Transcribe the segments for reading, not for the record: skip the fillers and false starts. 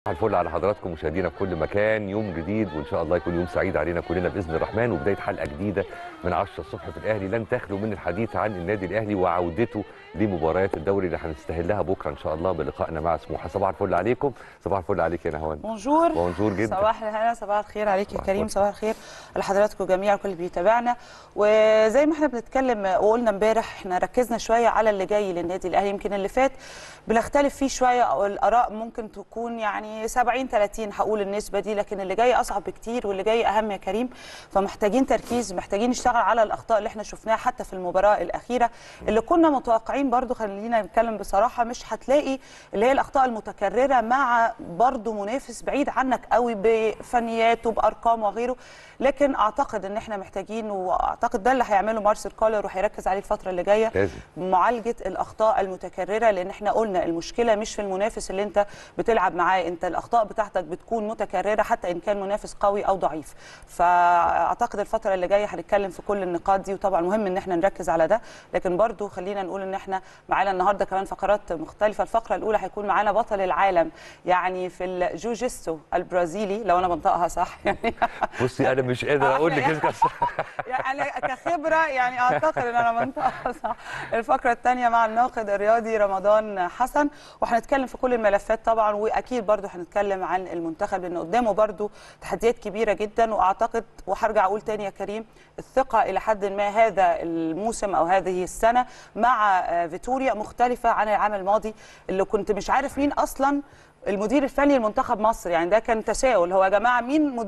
الفل على حضراتكم مشاهدينا في كل مكان. يوم جديد وان شاء الله يكون يوم سعيد علينا كلنا باذن الرحمن، وبدايه حلقه جديده من 10 الصبح في الاهلي. لن تخلو من الحديث عن النادي الاهلي وعودته لمباريات الدوري اللي هنستهلها بكره ان شاء الله بلقائنا مع سموحه. صباح الفل عليكم. صباح الفل عليك يا نهوان. بونجور. بونجور جدا. صباح الهنا، صباح الخير عليك يا كريم، صباح الخير لحضراتكم جميعا كل اللي بيتابعنا. وزي ما احنا بنتكلم وقلنا امبارح، احنا ركزنا شويه على اللي جاي للنادي الاهلي. يمكن اللي فات بنختلف فيه شويه او الاراء ممكن تكون يعني 70-30 هقول النسبه دي، لكن اللي جاي اصعب بكتير واللي جاي اهم يا كريم. فمحتاجين تركيز، محتاجين نشتغل على الاخطاء اللي احنا شفناها حتى في المباراه الاخيره اللي كنا متوقعين. برضو خلينا نتكلم بصراحه، مش هتلاقي اللي هي الاخطاء المتكرره مع برضو منافس بعيد عنك قوي بفنياته بارقام وغيره، لكن اعتقد ان احنا محتاجين، واعتقد ده اللي هيعمله مارسيل كولر وهيركز عليه الفتره اللي جايه، معالجه الاخطاء المتكرره. لان احنا قلنا المشكله مش في المنافس اللي انت بتلعب معاه، انت الاخطاء بتاعتك بتكون متكرره حتى ان كان منافس قوي او ضعيف. فاعتقد الفتره اللي جايه هنتكلم في كل النقاط دي، وطبعا مهم ان احنا نركز على ده. لكن برضو خلينا نقول ان احنا معانا النهارده كمان فقرات مختلفه. الفقره الاولى هيكون معانا بطل العالم يعني في الجوجيتسو البرازيلي، لو انا بنطقها صح يعني. بصي انا مش قادر اقول لك اسمها صح يعني كخبره يعني اعتقد ان انا بنطقها صح. الفقره الثانيه مع الناقد الرياضي رمضان حسن، وهنتكلم في كل الملفات طبعا، واكيد برضو هنتكلم عن المنتخب لان قدامه برضو تحديات كبيره جدا. واعتقد وهرجع اقول تاني يا كريم، الثقه الى حد ما هذا الموسم او هذه السنه مع فيتوريا مختلفه عن العام الماضي اللي كنت مش عارف مين اصلا المدير الفني لمنتخب مصر. يعني ده كان تساؤل، هو يا جماعه مين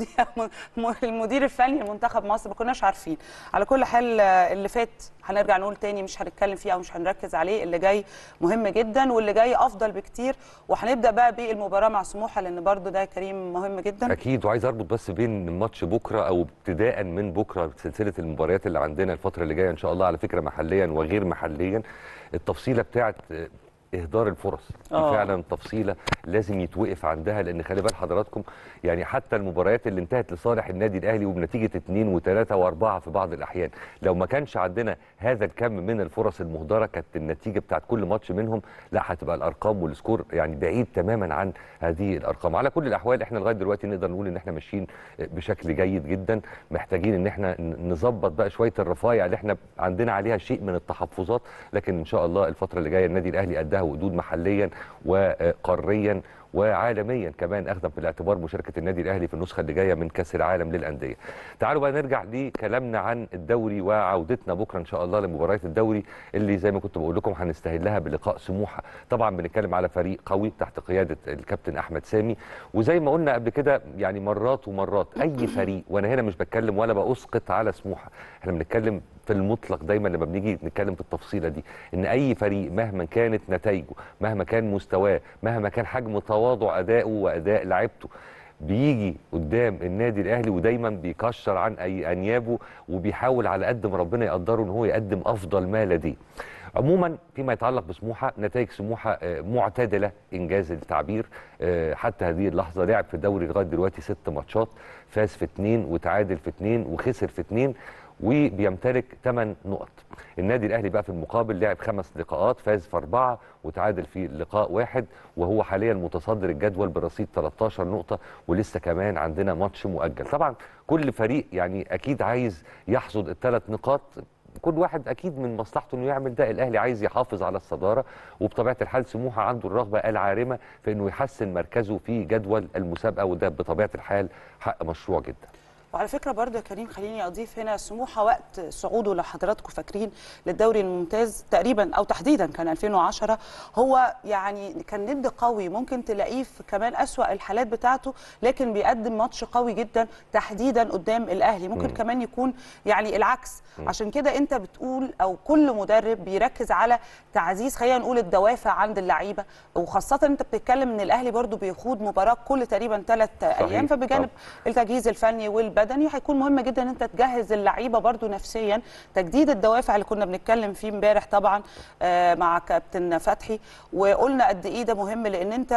المدير الفني لمنتخب مصر؟ ما كناش عارفين. على كل حال اللي فات هنرجع نقول تاني مش هنتكلم فيه او مش هنركز عليه، اللي جاي مهم جدا واللي جاي افضل بكتير. وهنبدا بقى بالمباراه مع سموحه لان برضو ده يا كريم مهم جدا. اكيد، وعايز اربط بس بين ماتش بكره او ابتداء من بكره سلسله المباريات اللي عندنا الفتره اللي جايه ان شاء الله، على فكره محليا وغير محليا. التفصيله بتاعت اهدار الفرص دي فعلا تفصيله لازم يتوقف عندها، لان خلي بال حضراتكم يعني حتى المباريات اللي انتهت لصالح النادي الاهلي وبنتيجه 2 و3 و4 في بعض الاحيان، لو ما كانش عندنا هذا الكم من الفرص المهدره كانت النتيجه بتاعت كل ماتش منهم لا هتبقى الارقام والسكور يعني بعيد تماما عن هذه الارقام. على كل الاحوال احنا لغايه دلوقتي نقدر نقول ان احنا ماشيين بشكل جيد جدا. محتاجين ان احنا نظبط بقى شويه الرفايع اللي احنا عندنا عليها شيء من التحفظات، لكن ان شاء الله الفتره اللي جايه النادي الاهلي قدها وقدود محليا وقاريا وعالميا كمان، اخذا في الاعتبار مشاركه النادي الاهلي في النسخه اللي جايه من كاس العالم للانديه. تعالوا بقى نرجع لكلامنا عن الدوري وعودتنا بكره ان شاء الله لمباريات الدوري اللي زي ما كنت بقول لكم هنستهلها بلقاء سموحه. طبعا بنتكلم على فريق قوي تحت قياده الكابتن احمد سامي، وزي ما قلنا قبل كده يعني مرات ومرات اي فريق، وانا هنا مش بتكلم ولا باسقط على سموحه، احنا بنتكلم في المطلق دايما لما بنيجي نتكلم في التفصيله دي، ان اي فريق مهما كانت نتائجه، مهما كان مستواه، مهما كان حجم تواضع ادائه واداء لعيبته، بيجي قدام النادي الاهلي ودايما بيكشر عن اي انيابه وبيحاول على قد ما ربنا يقدره ان هو يقدم افضل ما لديه. عموما فيما يتعلق بسموحه، نتائج سموحه معتدله انجاز التعبير. حتى هذه اللحظه لعب في الدوري لغايه دلوقتي 6 ماتشات، فاز في 2 وتعادل في 2 وخسر في 2 وبيمتلك 8 نقط. النادي الاهلي بقى في المقابل لعب 5 لقاءات، فاز في 4 وتعادل في لقاء 1، وهو حاليا متصدر الجدول برصيد 13 نقطه، ولسه كمان عندنا ماتش مؤجل. طبعا كل فريق يعني اكيد عايز يحصد ال3 نقاط، كل واحد اكيد من مصلحته انه يعمل ده. الاهلي عايز يحافظ على الصداره، وبطبيعه الحال سموحه عنده الرغبه العارمه في انه يحسن مركزه في جدول المسابقه، وده بطبيعه الحال حق مشروع جدا. وعلى فكره برضو يا كريم خليني اضيف هنا، سموحه وقت صعوده لو حضراتكم فاكرين للدوري الممتاز تقريبا او تحديدا كان 2010، هو يعني كان ند قوي، ممكن تلاقيه في كمان اسوأ الحالات بتاعته لكن بيقدم ماتش قوي جدا تحديدا قدام الاهلي. ممكن كمان يكون يعني العكس. عشان كده انت بتقول او كل مدرب بيركز على تعزيز خلينا نقول الدوافع عند اللعيبه، وخاصه انت بتتكلم ان الاهلي برضو بيخوض مباراه كل تقريبا 3 ايام، فبجانب التجهيز الفني والبدني هيكون مهم جدا ان انت تجهز اللعيبه برضو نفسيا. تجديد الدوافع اللي كنا بنتكلم فيه امبارح طبعا مع كابتن فتحي، وقلنا قد ايه ده مهم، لان انت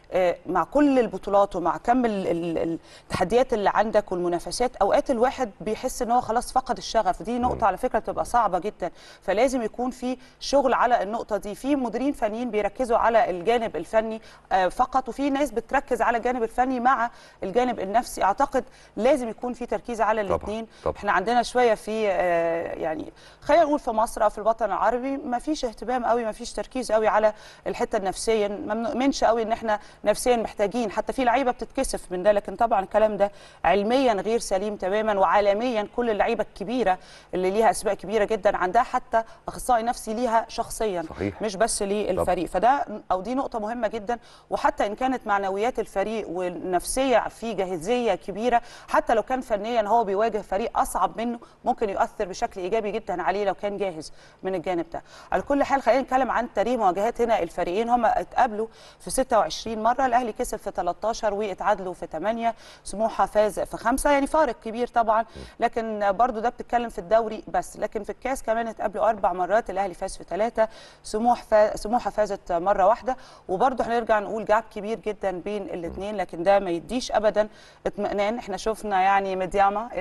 مع كل البطولات ومع كم التحديات اللي عندك والمنافسات، اوقات الواحد بيحس ان هو خلاص فقد الشغف. دي نقطه على فكره بتبقى صعبه جدا، فلازم يكون في شغل على النقطه دي. في مديرين فنيين بيركزوا على الجانب الفني فقط، وفي ناس بتركز على الجانب الفني مع الجانب النفسي. اعتقد لازم يكون في تركيز على الاثنين. احنا عندنا شويه في يعني خلينا نقول في مصر او في الوطن العربي ما فيش اهتمام قوي، ما فيش تركيز قوي على الحته النفسيه. ما بنؤمنش قوي ان احنا نفسيا محتاجين، حتى في لعيبه بتتكسف من ده، لكن طبعا الكلام ده علميا غير سليم تماما. وعالميا كل اللعيبه الكبيره اللي ليها اسماء كبيره جدا عندها حتى اخصائي نفسي ليها شخصيا، صحيح. مش بس للفريق. فده او دي نقطه مهمه جدا. وحتى ان كانت معنويات الفريق والنفسيه في جاهزيه كبيره، حتى لو كان فنيا هو بيواجه فريق اصعب منه، ممكن يؤثر بشكل ايجابي جدا عليه لو كان جاهز من الجانب ده. على كل حال خلينا نتكلم عن تاريخ مواجهات هنا الفريقين. هم اتقابلوا في 26 مره، الاهلي كسب في 13 واتعادلوا في 8، سموحه فاز في 5، يعني فارق كبير طبعا. لكن برضو ده بتتكلم في الدوري بس، لكن في الكاس كمان اتقابلوا 4 مرات، الاهلي فاز في 3، سموحه فازت مره واحده. وبرضو هنرجع نقول جاب كبير جدا بين الاثنين، لكن ده ما يديش ابدا اطمئنان. احنا شفنا يعني مدياما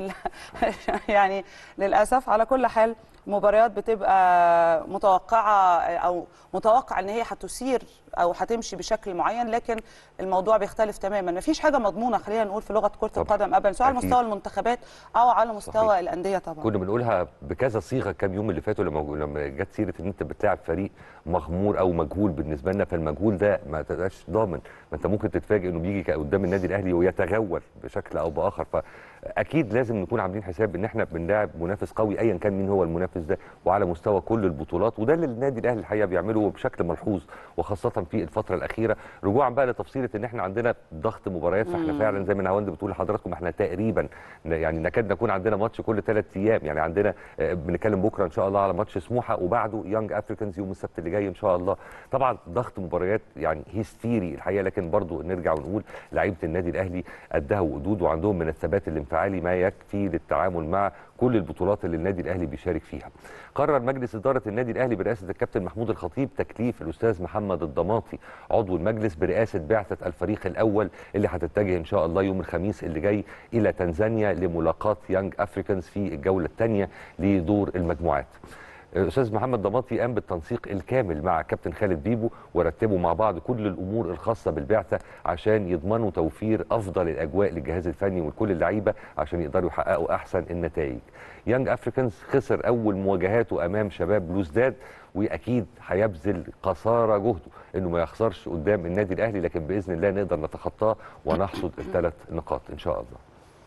يعني للاسف. على كل حال مباريات بتبقى متوقعه او متوقع ان هي هتثير او هتمشي بشكل معين، لكن الموضوع بيختلف تماما. مفيش حاجه مضمونه خلينا نقول في لغه كره القدم ابدا، سواء على مستوى المنتخبات او على مستوى الانديه. طبعا كنا بنقولها بكذا صيغه كام يوم اللي فاتوا لما جت سيره ان انت بتلاعب فريق مغمور او مجهول بالنسبه لنا، فالمجهول ده ما تبقاش ضامن، ما انت ممكن تتفاجئ انه بيجي قدام النادي الاهلي ويتغول بشكل او باخر. فاكيد لازم نكون عاملين حساب ان احنا بنلاعب منافس قوي ايا كان مين هو المنافس ده، وعلى مستوى كل البطولات. وده اللي النادي الاهلي الحقيقه بيعمله بشكل ملحوظ، وخاصه في الفتره الاخيره. رجوعا بقى لتفصيله ان احنا عندنا ضغط مباريات، فاحنا فعلا زي ما نهاوند بتقول لحضراتكم احنا تقريبا يعني نكاد نكون عندنا ماتش كل 3 ايام. يعني عندنا بنتكلم بكره ان شاء الله على ماتش سموحه، وبعده يانج افريكانز يوم السبت اللي جاي ان شاء الله. طبعا ضغط مباريات يعني هيستيري الحقيقه، لكن برضو نرجع ونقول لعيبه النادي الاهلي قدها وقدود، وعندهم من الثبات الانفعالي ما يكفي للتعامل مع كل البطولات اللي النادي الاهلي بيشارك فيها. قرر مجلس اداره النادي الاهلي برئاسه الكابتن محمود الخطيب تكليف الاستاذ محمد الضماطي عضو المجلس برئاسه بعثه الفريق الاول اللي هتتجه ان شاء الله يوم الخميس اللي جاي الى تنزانيا لملاقاه يانج افريكانز في الجوله الثانيه لدور المجموعات. الاستاذ محمد ضماطي قام بالتنسيق الكامل مع كابتن خالد بيبو، ورتبوا مع بعض كل الامور الخاصه بالبعثه عشان يضمنوا توفير افضل الاجواء للجهاز الفني ولكل اللعيبه عشان يقدروا يحققوا احسن النتائج. يانج افريكانز خسر اول مواجهاته امام شباب بلوزداد، واكيد هيبذل قصارى جهده انه ما يخسرش قدام النادي الاهلي، لكن باذن الله نقدر نتخطاه ونحصد ال3 نقاط ان شاء الله.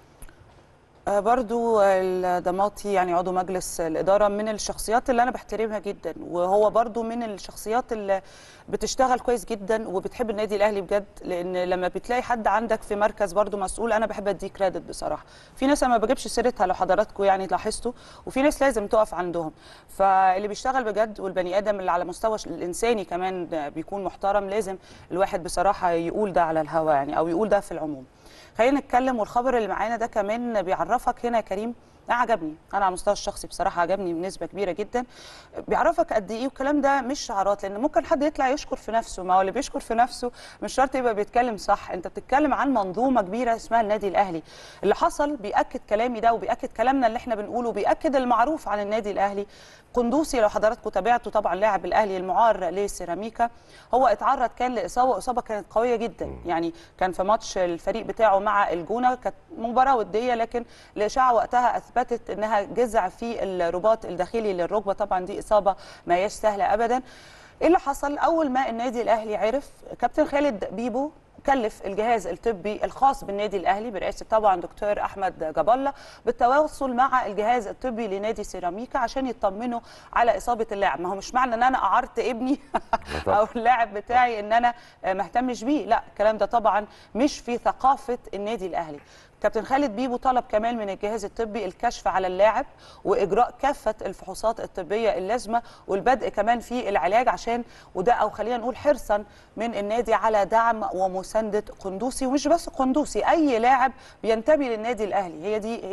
برضو الضماطي يعني عضو مجلس الإدارة من الشخصيات اللي أنا بحترمها جدا، وهو برضو من الشخصيات اللي بتشتغل كويس جدا وبتحب النادي الأهلي بجد. لأن لما بتلاقي حد عندك في مركز برضو مسؤول، أنا بحب أديه كريدت بصراحة. في ناس أنا ما بجيبش سيرتها لو حضراتكم يعني لاحظتوا، وفي ناس لازم تقف عندهم. فاللي بيشتغل بجد والبني آدم اللي على مستوى الإنساني كمان بيكون محترم، لازم الواحد بصراحة يقول ده على الهواء يعني، أو يقول ده في العموم. خلينا نتكلم. والخبر اللي معانا ده كمان بيعرفك هنا يا كريم، عجبني انا على المستوى الشخصي بصراحه، عجبني بنسبه كبيره جدا. بيعرفك قد ايه، والكلام ده مش شعارات، لان ممكن حد يطلع يشكر في نفسه، ما هو اللي بيشكر في نفسه مش شرط يبقى بيتكلم صح. انت بتتكلم عن منظومه كبيره اسمها النادي الاهلي. اللي حصل بياكد كلامي ده وبياكد كلامنا اللي احنا بنقوله، وبياكد المعروف عن النادي الاهلي. قندوسي لو حضراتكم تابعتوا طبعا لاعب الاهلي المعار لسيراميكا، هو اتعرض كان لاصابه، اصابه كانت قويه جدا. يعني كان في ماتش الفريق بتاعه مع الجونه، كانت مباراه وديه، لكن الاشعه وقتها اثبتت انها جزع في الرباط الداخلي للركبه. طبعا دي اصابه ما هياش سهله ابدا. ايه اللي حصل؟ اول ما النادي الاهلي عرف، كابتن خالد بيبو كلف الجهاز الطبي الخاص بالنادي الاهلي برئاسه طبعا دكتور احمد جبالة بالتواصل مع الجهاز الطبي لنادي سيراميكا عشان يطمنوا على اصابه اللاعب. ما هو مش معنى ان انا قعرت ابني او اللاعب بتاعي ان انا ما اهتمش بيه، لا، الكلام ده طبعا مش في ثقافه النادي الاهلي. كابتن خالد بيبو طلب كمان من الجهاز الطبي الكشف على اللاعب واجراء كافه الفحوصات الطبيه اللازمه والبدء كمان في العلاج، عشان وده او خلينا نقول حرصا من النادي على دعم ومسانده قندوسي. ومش بس قندوسي، اي لاعب بينتمي للنادي الاهلي،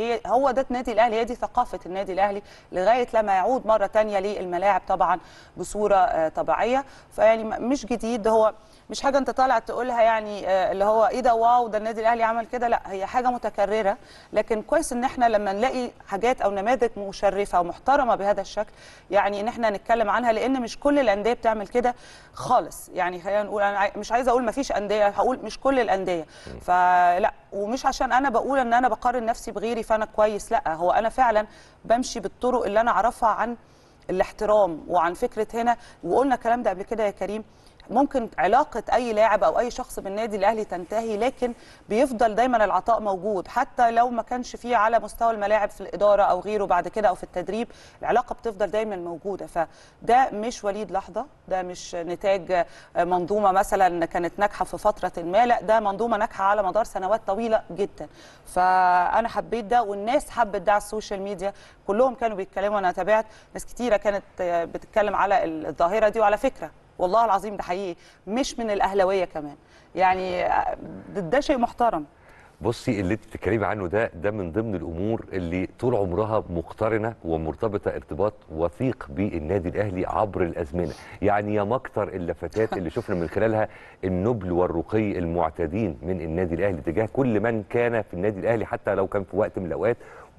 هو ده النادي الاهلي، هي دي ثقافه النادي الاهلي لغايه لما يعود مره ثانيه للملاعب طبعا بصوره طبيعيه. فيعني مش جديد، هو مش حاجه انت طالع تقولها يعني اللي هو ايه ده واو ده النادي الاهلي عمل كده، لا هي حاجه متكرره. لكن كويس ان احنا لما نلاقي حاجات او نماذج مشرفه ومحترمه بهذا الشكل يعني ان احنا نتكلم عنها، لان مش كل الانديه بتعمل كده خالص. يعني خلينا نقول، انا مش عايزه اقول ما فيش انديه، هقول مش كل الانديه. فلا، ومش عشان انا بقول ان انا بقارن نفسي بغيري فانا كويس، لا هو انا فعلا بمشي بالطرق اللي انا اعرفها عن الاحترام وعن فكره هنا. وقلنا الكلام ده قبل كده يا كريم، ممكن علاقة أي لاعب أو أي شخص بالنادي الأهلي تنتهي، لكن بيفضل دايما العطاء موجود حتى لو ما كانش فيه على مستوى الملاعب في الإدارة أو غيره بعد كده أو في التدريب، العلاقة بتفضل دايما موجودة. فده مش وليد لحظة، ده مش نتاج منظومة مثلا كانت ناجحة في فترة ما، لا ده منظومة ناجحة على مدار سنوات طويلة جدا. فأنا حبيت ده والناس حبت ده على السوشيال ميديا، كلهم كانوا بيتكلموا. أنا تابعت ناس كتيرة كانت بتتكلم على الظاهرة دي، وعلى فكرة والله العظيم ده حقيقي مش من الاهلاويه كمان، يعني ده شيء محترم. بصي اللي انت بتتكلمي عنه ده من ضمن الامور اللي طول عمرها مقترنه ومرتبطه ارتباط وثيق بالنادي الاهلي عبر الازمنه. يعني يا مكتر اللفتات اللي شفنا من خلالها النبل والرقي المعتادين من النادي الاهلي تجاه كل من كان في النادي الاهلي، حتى لو كان في وقت من الاوقات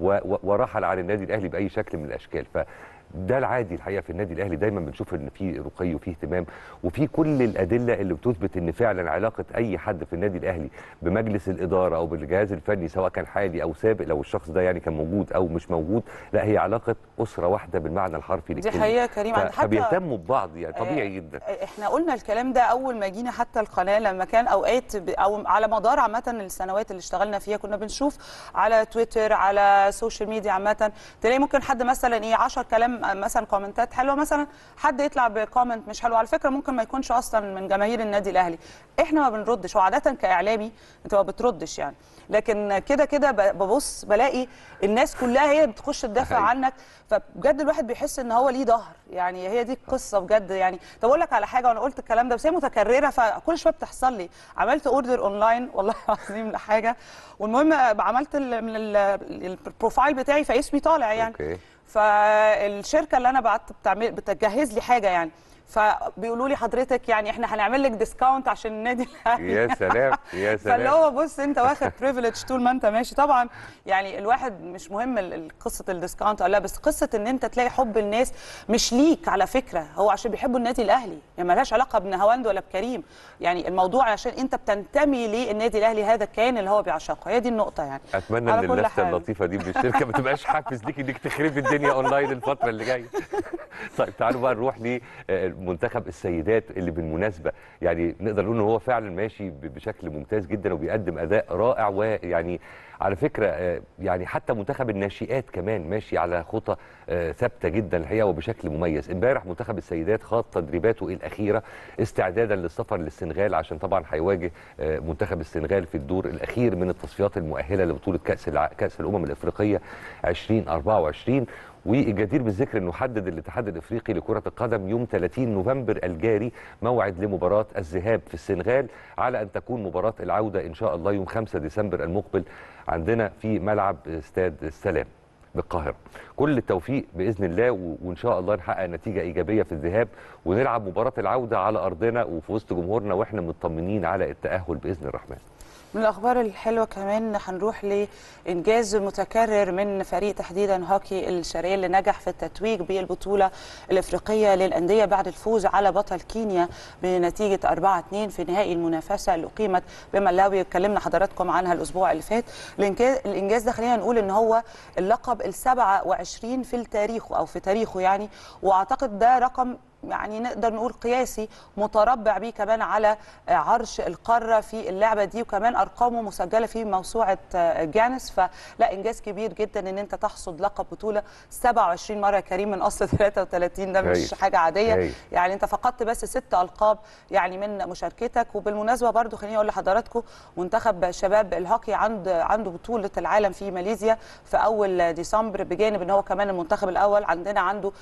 ورحل عن النادي الاهلي باي شكل من الاشكال. ده العادي الحقيقه في النادي الاهلي، دايما بنشوف ان في رقي وفي اهتمام وفي كل الادله اللي بتثبت ان فعلا علاقه اي حد في النادي الاهلي بمجلس الاداره او بالجهاز الفني سواء كان حالي او سابق، لو الشخص ده يعني كان موجود او مش موجود، لا هي علاقه اسره واحده بالمعنى الحرفي للكلمه. دي حقيقه كريم، فبيهتموا ببعض، يعني طبيعي جدا. احنا قلنا الكلام ده اول ما جينا حتى القناه، لما كان اوقات او على مدار عامه السنوات اللي اشتغلنا فيها كنا بنشوف على تويتر على السوشيال ميديا عامه، تلاقي ممكن حد مثلا 10 كلام مثلا كومنتات حلوه، مثلا حد يطلع بكومنت مش حلو، على فكره ممكن ما يكونش اصلا من جماهير النادي الاهلي، احنا ما بنردش. وعاده كاعلامي انت ما بتردش يعني، لكن كده كده ببص بلاقي الناس كلها هي بتخش تدافع عنك، فبجد الواحد بيحس ان هو ليه ظهر. يعني هي دي القصه بجد. يعني طب اقول لك على حاجه، وانا قلت الكلام ده بس هي متكرره فكل شويه بتحصل لي. عملت اوردر اونلاين والله العظيم لحاجه، والمهم عملت من البروفايل بتاعي فاسمي طالع يعني. أوكي. فالشركه اللي انا بتجهز لي حاجه يعني، فبيقولوا لي حضرتك يعني احنا هنعمل لك ديسكاونت عشان النادي الاهلي. يا سلام يا سلام. فاللي هو بص انت واخد بريفليج طول ما انت ماشي. طبعا يعني الواحد مش مهم قصه الديسكاونت ولا لا، بس قصه ان انت تلاقي حب الناس مش ليك على فكره، هو عشان بيحبوا النادي الاهلي، يعني مالهاش علاقه بنهاوند ولا بكريم. يعني الموضوع عشان انت بتنتمي للنادي الاهلي، هذا الكيان اللي هو بيعشقه، هي دي النقطه يعني. اتمنى ان اللفته اللطيفه دي من الشركه ما تبقاش حافز ليكي انك تخربي الدنيا اونلاين الفتره اللي جايه. طيب تعالوا بقى نروح لمنتخب السيدات اللي بالمناسبه يعني نقدر نقول ان هو فعلا ماشي بشكل ممتاز جدا وبيقدم اداء رائع. ويعني على فكره يعني حتى منتخب الناشئات كمان ماشي على خطى ثابته جدا الحقيقه وبشكل مميز. امبارح منتخب السيدات خاض تدريباته الاخيره استعدادا للسفر للسنغال، عشان طبعا هيواجه منتخب السنغال في الدور الاخير من التصفيات المؤهله لبطوله كاس الامم الافريقيه 2024. والجدير بالذكر انه حدد الاتحاد الافريقي لكره القدم يوم 30 نوفمبر الجاري موعد لمباراه الذهاب في السنغال، على ان تكون مباراه العوده ان شاء الله يوم 5 ديسمبر المقبل عندنا في ملعب استاد السلام بالقاهره. كل التوفيق باذن الله، وان شاء الله نحقق نتيجه ايجابيه في الذهاب ونلعب مباراه العوده على ارضنا وفي وسط جمهورنا واحنا مطمنين على التاهل باذن الرحمن. من الأخبار الحلوة كمان هنروح لإنجاز متكرر من فريق تحديدا هوكي الشرقية اللي نجح في التتويج بالبطولة الإفريقية للأندية بعد الفوز على بطل كينيا بنتيجة 4-2 في نهائي المنافسة اللي أقيمت بملاوي، اتكلمنا حضراتكم عنها الأسبوع اللي فات. الإنجاز ده خلينا نقول إن هو اللقب ال27 في التاريخ أو في تاريخه يعني، وأعتقد ده رقم يعني نقدر نقول قياسي متربع بيه كمان على عرش القاره في اللعبه دي، وكمان ارقامه مسجله في موسوعه جانس. فلا انجاز كبير جدا ان انت تحصد لقب بطوله 27 مره يا كريم من اصل 33، ده مش حاجه عاديه. يعني انت فقدت بس 6 القاب يعني من مشاركتك. وبالمناسبه برضو خليني اقول لحضراتكم منتخب شباب الهوكي عنده بطوله العالم في ماليزيا في اول ديسمبر، بجانب ان هو كمان المنتخب الاول عندنا عنده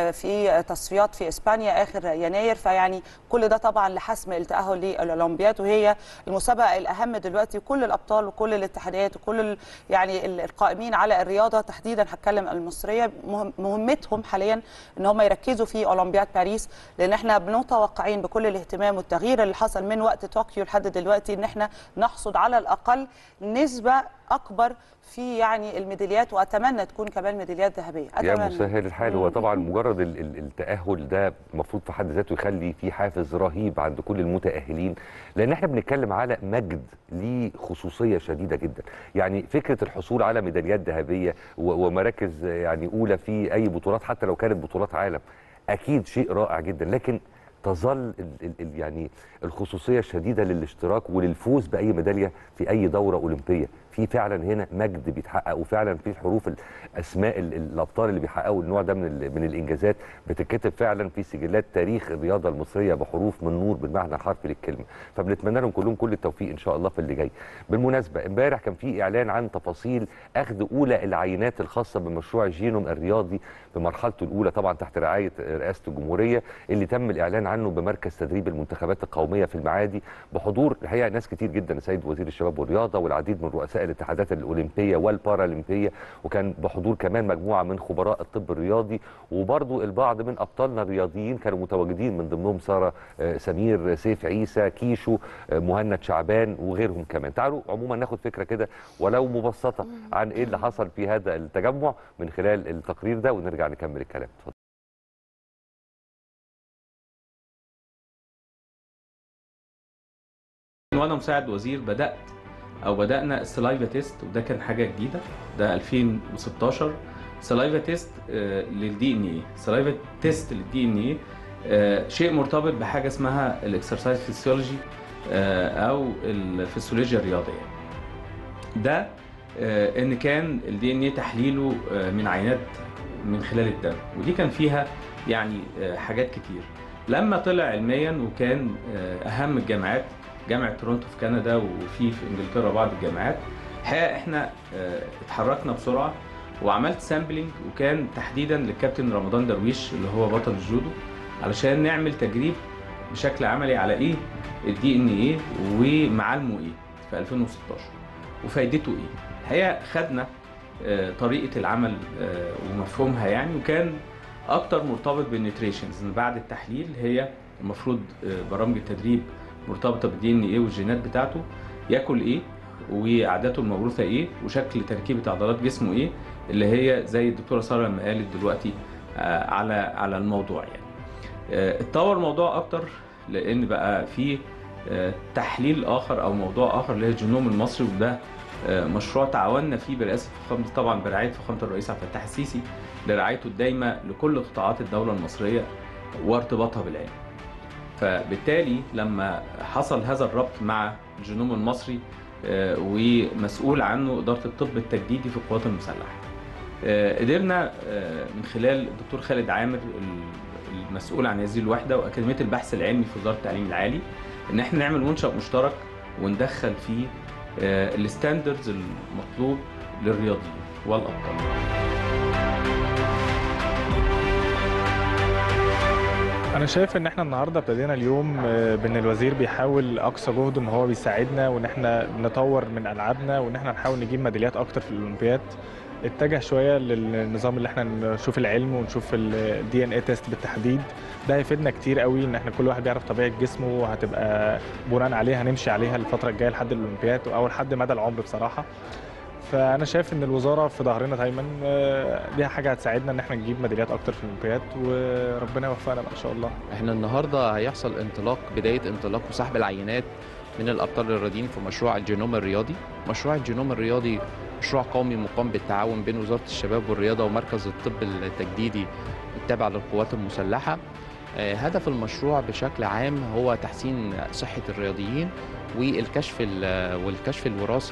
في تصفيات في اسبانيا اخر يناير. فيعني كل ده طبعا لحسم التاهل للاولمبياد، وهي المسابقه الاهم دلوقتي. وكل الابطال وكل الاتحادات وكل يعني القائمين على الرياضه تحديدا، هتكلم المصريه، مهمتهم حاليا ان هم يركزوا في اولمبياد باريس، لان احنا متوقعين بكل الاهتمام والتغيير اللي حصل من وقت طوكيو لحد دلوقتي ان احنا نحصد على الاقل نسبه اكبر في يعني الميداليات، واتمنى تكون كمان ميداليات ذهبيه. يا مسهل الحال. هو طبعا مجرد التاهل ده المفروض في حد ذاته يخلي في حافز رهيب عند كل المتاهلين، لان احنا بنتكلم على مجد ليه خصوصيه شديده جدا. يعني فكره الحصول على ميداليات ذهبيه ومراكز يعني اولى في اي بطولات حتى لو كانت بطولات عالم اكيد شيء رائع جدا، لكن تظل يعني الخصوصيه الشديده للاشتراك وللفوز باي ميداليه في اي دوره اولمبيه. في فعلا هنا مجد بيتحقق، وفعلا في حروف الاسماء الابطال اللي بيحققوا النوع ده من الانجازات بتتكتب فعلا في سجلات تاريخ الرياضه المصريه بحروف من نور بالمعنى الحرفي للكلمه. فبنتمنى لهم كلهم كل التوفيق ان شاء الله في اللي جاي. بالمناسبه امبارح كان في اعلان عن تفاصيل اخذ اولى العينات الخاصه بمشروع جينوم الرياضي بمرحلته الاولى طبعا تحت رعايه رئاسه الجمهوريه، اللي تم الاعلان عنه بمركز تدريب المنتخبات القوميه في المعادي بحضور الحقيقه ناس كتير جدا، السيد وزير الشباب والرياضه والعديد من رؤساء الاتحادات الاولمبيه والبارالمبيه، وكان بحضور كمان مجموعه من خبراء الطب الرياضي، وبرضو البعض من ابطالنا الرياضيين كانوا متواجدين، من ضمنهم ساره سمير، سيف عيسى، كيشو، مهند شعبان وغيرهم كمان. تعالوا عموما ناخد فكره كده ولو مبسطه عن ايه اللي حصل في هذا التجمع من خلال التقرير ده ونرجع نكمل الكلام. اتفضل. وانا مساعد وزير بدأنا السلايفا تيست، وده كان حاجه جديده، ده 2016 سلايفا تيست للدي ان اي. سلايفا تيست للدي ان اي شيء مرتبط بحاجه اسمها الاكسرسايز فيسيولوجي او الفسيولوجيا الرياضيه. ده ان كان الدي ان اي تحليله من عينات من خلال الدم، ودي كان فيها يعني حاجات كتير. لما طلع علميا وكان اهم الجامعات جامعه تورونتو في كندا وفي انجلترا بعض الجامعات، الحقيقه احنا اتحركنا بسرعه وعملت سامبلينج، وكان تحديدا للكابتن رمضان درويش اللي هو بطل الجودو، علشان نعمل تجريب بشكل عملي على ايه الدي ان ايه ومعالمه ايه في 2016 وفايدته ايه. الحقيقه خدنا طريقه العمل ومفهومها يعني، وكان اكتر مرتبط بالنيوتريشنز. بعد التحليل هي المفروض برامج التدريب مرتبطه بالدي ان ايه والجينات بتاعته، ياكل ايه وعاداته الموروثه ايه وشكل تركيبه عضلات جسمه ايه، اللي هي زي الدكتوره ساره لما قالت دلوقتي على الموضوع يعني. اتطور الموضوع اكتر لان بقى في تحليل اخر او موضوع اخر اللي هي الجينوم المصري، وده مشروع تعاوننا فيه برئاسه فخامه طبعا برعايه فخامه الرئيس عبد الفتاح السيسي لرعايته الدايمه لكل قطاعات الدوله المصريه وارتباطها بالعلم. فبالتالي لما حصل هذا الربط مع الجينوم المصري ومسؤول عنه إدارة الطب التجديدي في القوات المسلحة، قدرنا من خلال الدكتور خالد عامر المسؤول عن هذه الوحدة وأكاديمية البحث العلمي في وزارة التعليم العالي إن احنا نعمل منشأ مشترك وندخل فيه الستاندردز المطلوب للرياضيين والأبطال. أنا شايف إن إحنا النهاردة ابتدينا اليوم بإن الوزير بيحاول أقصى جهده إن هو بيساعدنا وإن إحنا نطور من ألعابنا وإن إحنا نحاول نجيب ميداليات أكتر في الأولمبياد. اتجه شوية للنظام اللي إحنا نشوف العلم ونشوف الدي ان اي تيست بالتحديد. ده هيفيدنا كتير قوي إن إحنا كل واحد بيعرف طبيعة جسمه، وهتبقى بناء عليها هنمشي عليها الفترة الجاية لحد الأولمبياد أو لحد مدى العمر بصراحة. فانا شايف ان الوزاره في ظهرنا دايما، دي حاجه هتساعدنا ان احنا نجيب ميداليات اكتر في الاولمبياد وربنا يوفقنا بقى ان شاء الله. احنا النهارده هيحصل بدايه انطلاق وسحب العينات من الابطال الرياضيين في مشروع الجينوم الرياضي. مشروع الجينوم الرياضي مشروع قومي مقام بالتعاون بين وزاره الشباب والرياضه ومركز الطب التجديدي التابع للقوات المسلحه. هدف المشروع بشكل عام هو تحسين صحة الرياضيين والكشف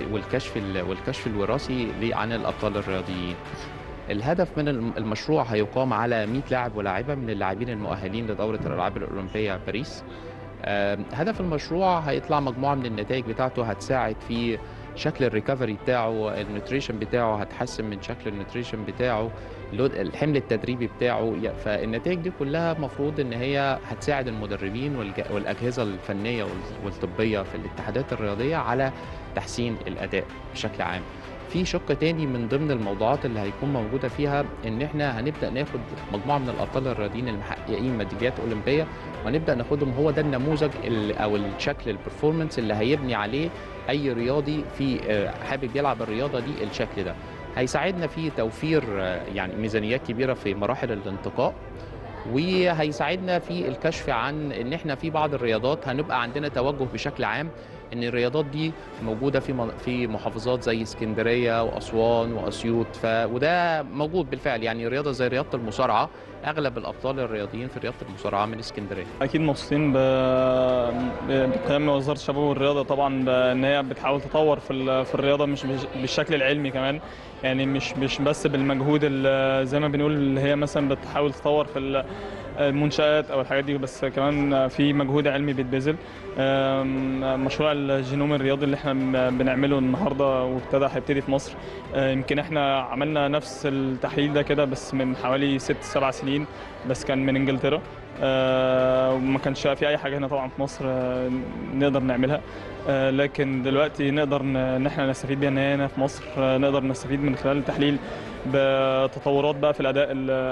الوراثي عن الأبطال الرياضيين. الهدف من المشروع هيقام على 100 لاعب ولاعبة من اللاعبين المؤهلين لدورة الألعاب الأولمبية باريس. هدف المشروع هيطلع مجموعة من النتائج بتاعته هتساعد في شكل الريكفري بتاعه، النوتريشن بتاعه هتحسن من شكل النوتريشن بتاعه، الحمل التدريبي بتاعه. فالنتائج دي كلها مفروض ان هي هتساعد المدربين والاجهزه الفنيه والطبيه في الاتحادات الرياضيه على تحسين الاداء بشكل عام. في شق تاني من ضمن الموضوعات اللي هيكون موجوده فيها ان احنا هنبدا ناخد مجموعه من الابطال الرياضيين المحققين ميداليات اولمبيه، وهنبدا ناخدهم. هو ده النموذج او الشكل البرفورمانس اللي هيبني عليه اي رياضي في حابب يلعب الرياضه دي. الشكل ده هيساعدنا في توفير يعني ميزانيات كبيره في مراحل الانتقاء، وهيساعدنا في الكشف عن ان احنا في بعض الرياضات هنبقى عندنا توجه بشكل عام ان الرياضات دي موجوده في محافظات زي اسكندريه واسوان واسيوط، وده موجود بالفعل. يعني رياضه زي رياضه المصارعه اغلب الابطال الرياضيين في رياضه المصارعه من اسكندريه. اكيد مبسوطين بقيام وزاره الشباب والرياضه طبعا بان هي بتحاول تطور في الرياضه، مش بالشكل العلمي كمان، يعني مش بس بالمجهود زي ما بنقول اللي هي مثلا بتحاول تطور في المنشآت او الحاجات دي، بس كمان في مجهود علمي بيتبذل. مشروع الجينوم الرياضي اللي احنا بنعمله النهارده هيبتدي في مصر. يمكن احنا عملنا نفس التحليل ده كده بس من حوالي 6-7 سنين، بس كان من انجلترا. وما كانش في اي حاجه هنا طبعا في مصر نقدر نعملها، لكن دلوقتي نقدر ان احنا نستفيد بيها هنا في مصر. نقدر نستفيد من خلال التحليل بتطورات بقى في الاداء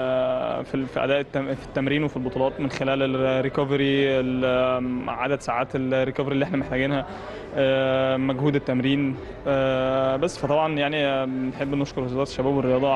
في التمرين وفي البطولات، من خلال الريكفري، عدد ساعات الريكفري اللي احنا محتاجينها، مجهود التمرين. بس فطبعا يعني نحب نشكر وزاره الشباب والرياضه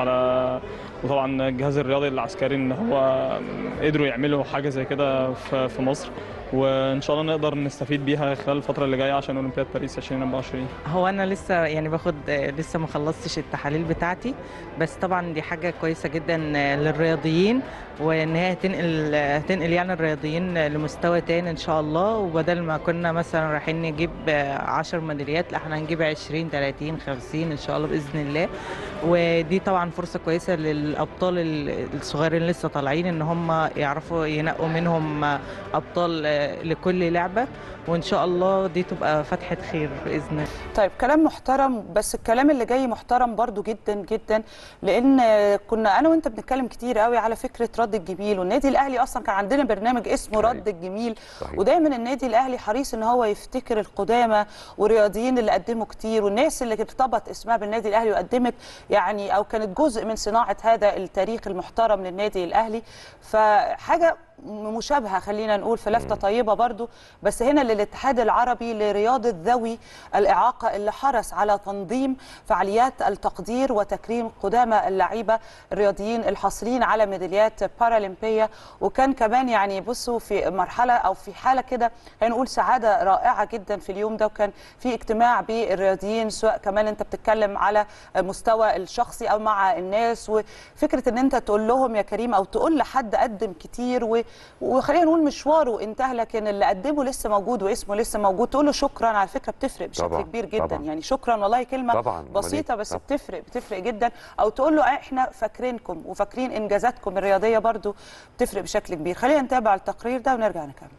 وطبعا الجهاز الرياضي العسكري ان هو قدروا يعملوا حاجه زي كده في مصر، وان شاء الله نقدر نستفيد بيها خلال الفتره اللي جايه عشان اولمبياد باريس 2024. هو انا لسه يعني لسه ما خلصتش التحاليل بتاعتي، بس طبعا دي حاجه كويسه جدا للرياضيين، وان هي هتنقل يعني الرياضيين لمستوى تاني ان شاء الله. وبدل ما كنا مثلا رايحين نجيب 10 ميداليات، لا احنا هنجيب 20 30 50 ان شاء الله باذن الله. ودي طبعا فرصه كويسه للابطال الصغيرين لسه طالعين ان هم يعرفوا ينقوا منهم ابطال لكل لعبه، وان شاء الله دي تبقى فتحه خير باذن الله. طيب كلام محترم، بس الكلام اللي جاي محترم برضو جدا جدا، لان كنا انا وانت بنتكلم كتير قوي على فكره رد الجميل، والنادي الاهلي اصلا كان عندنا برنامج اسمه رد الجميل. ودايما النادي الاهلي حريص ان هو يفتكر القدامى والرياضيين اللي قدموا كتير، والناس اللي ارتبط اسمها بالنادي الاهلي وقدمت يعني او كانت جزء من صناعه هذا التاريخ المحترم للنادي الاهلي. فحاجه مشابهه خلينا نقول في لفته طيبه برضو، بس هنا للاتحاد العربي لرياضه ذوي الاعاقه اللي حرص على تنظيم فعاليات التقدير وتكريم قدامى اللعيبه الرياضيين الحاصلين على ميداليات بارالمبيه. وكان كمان يعني بصوا في مرحله او في حاله كده هنقول سعاده رائعه جدا في اليوم ده، وكان في اجتماع بالرياضيين، سواء كمان انت بتتكلم على المستوى الشخصي او مع الناس، وفكره ان انت تقول لهم يا كريم او تقول لحد قدم كتير وخلينا نقول مشواره انتهى لكن اللي قدمه لسه موجود واسمه لسه موجود، تقول له شكرا. على فكره بتفرق بشكل طبعًا كبير جدا طبعًا. يعني شكرا والله كلمه طبعًا بسيطه بس طبعًا بتفرق جدا. او تقول له احنا فاكرينكم وفاكرين انجازاتكم الرياضيه، برضو بتفرق بشكل كبير. خلينا نتابع التقرير ده ونرجع نكمل.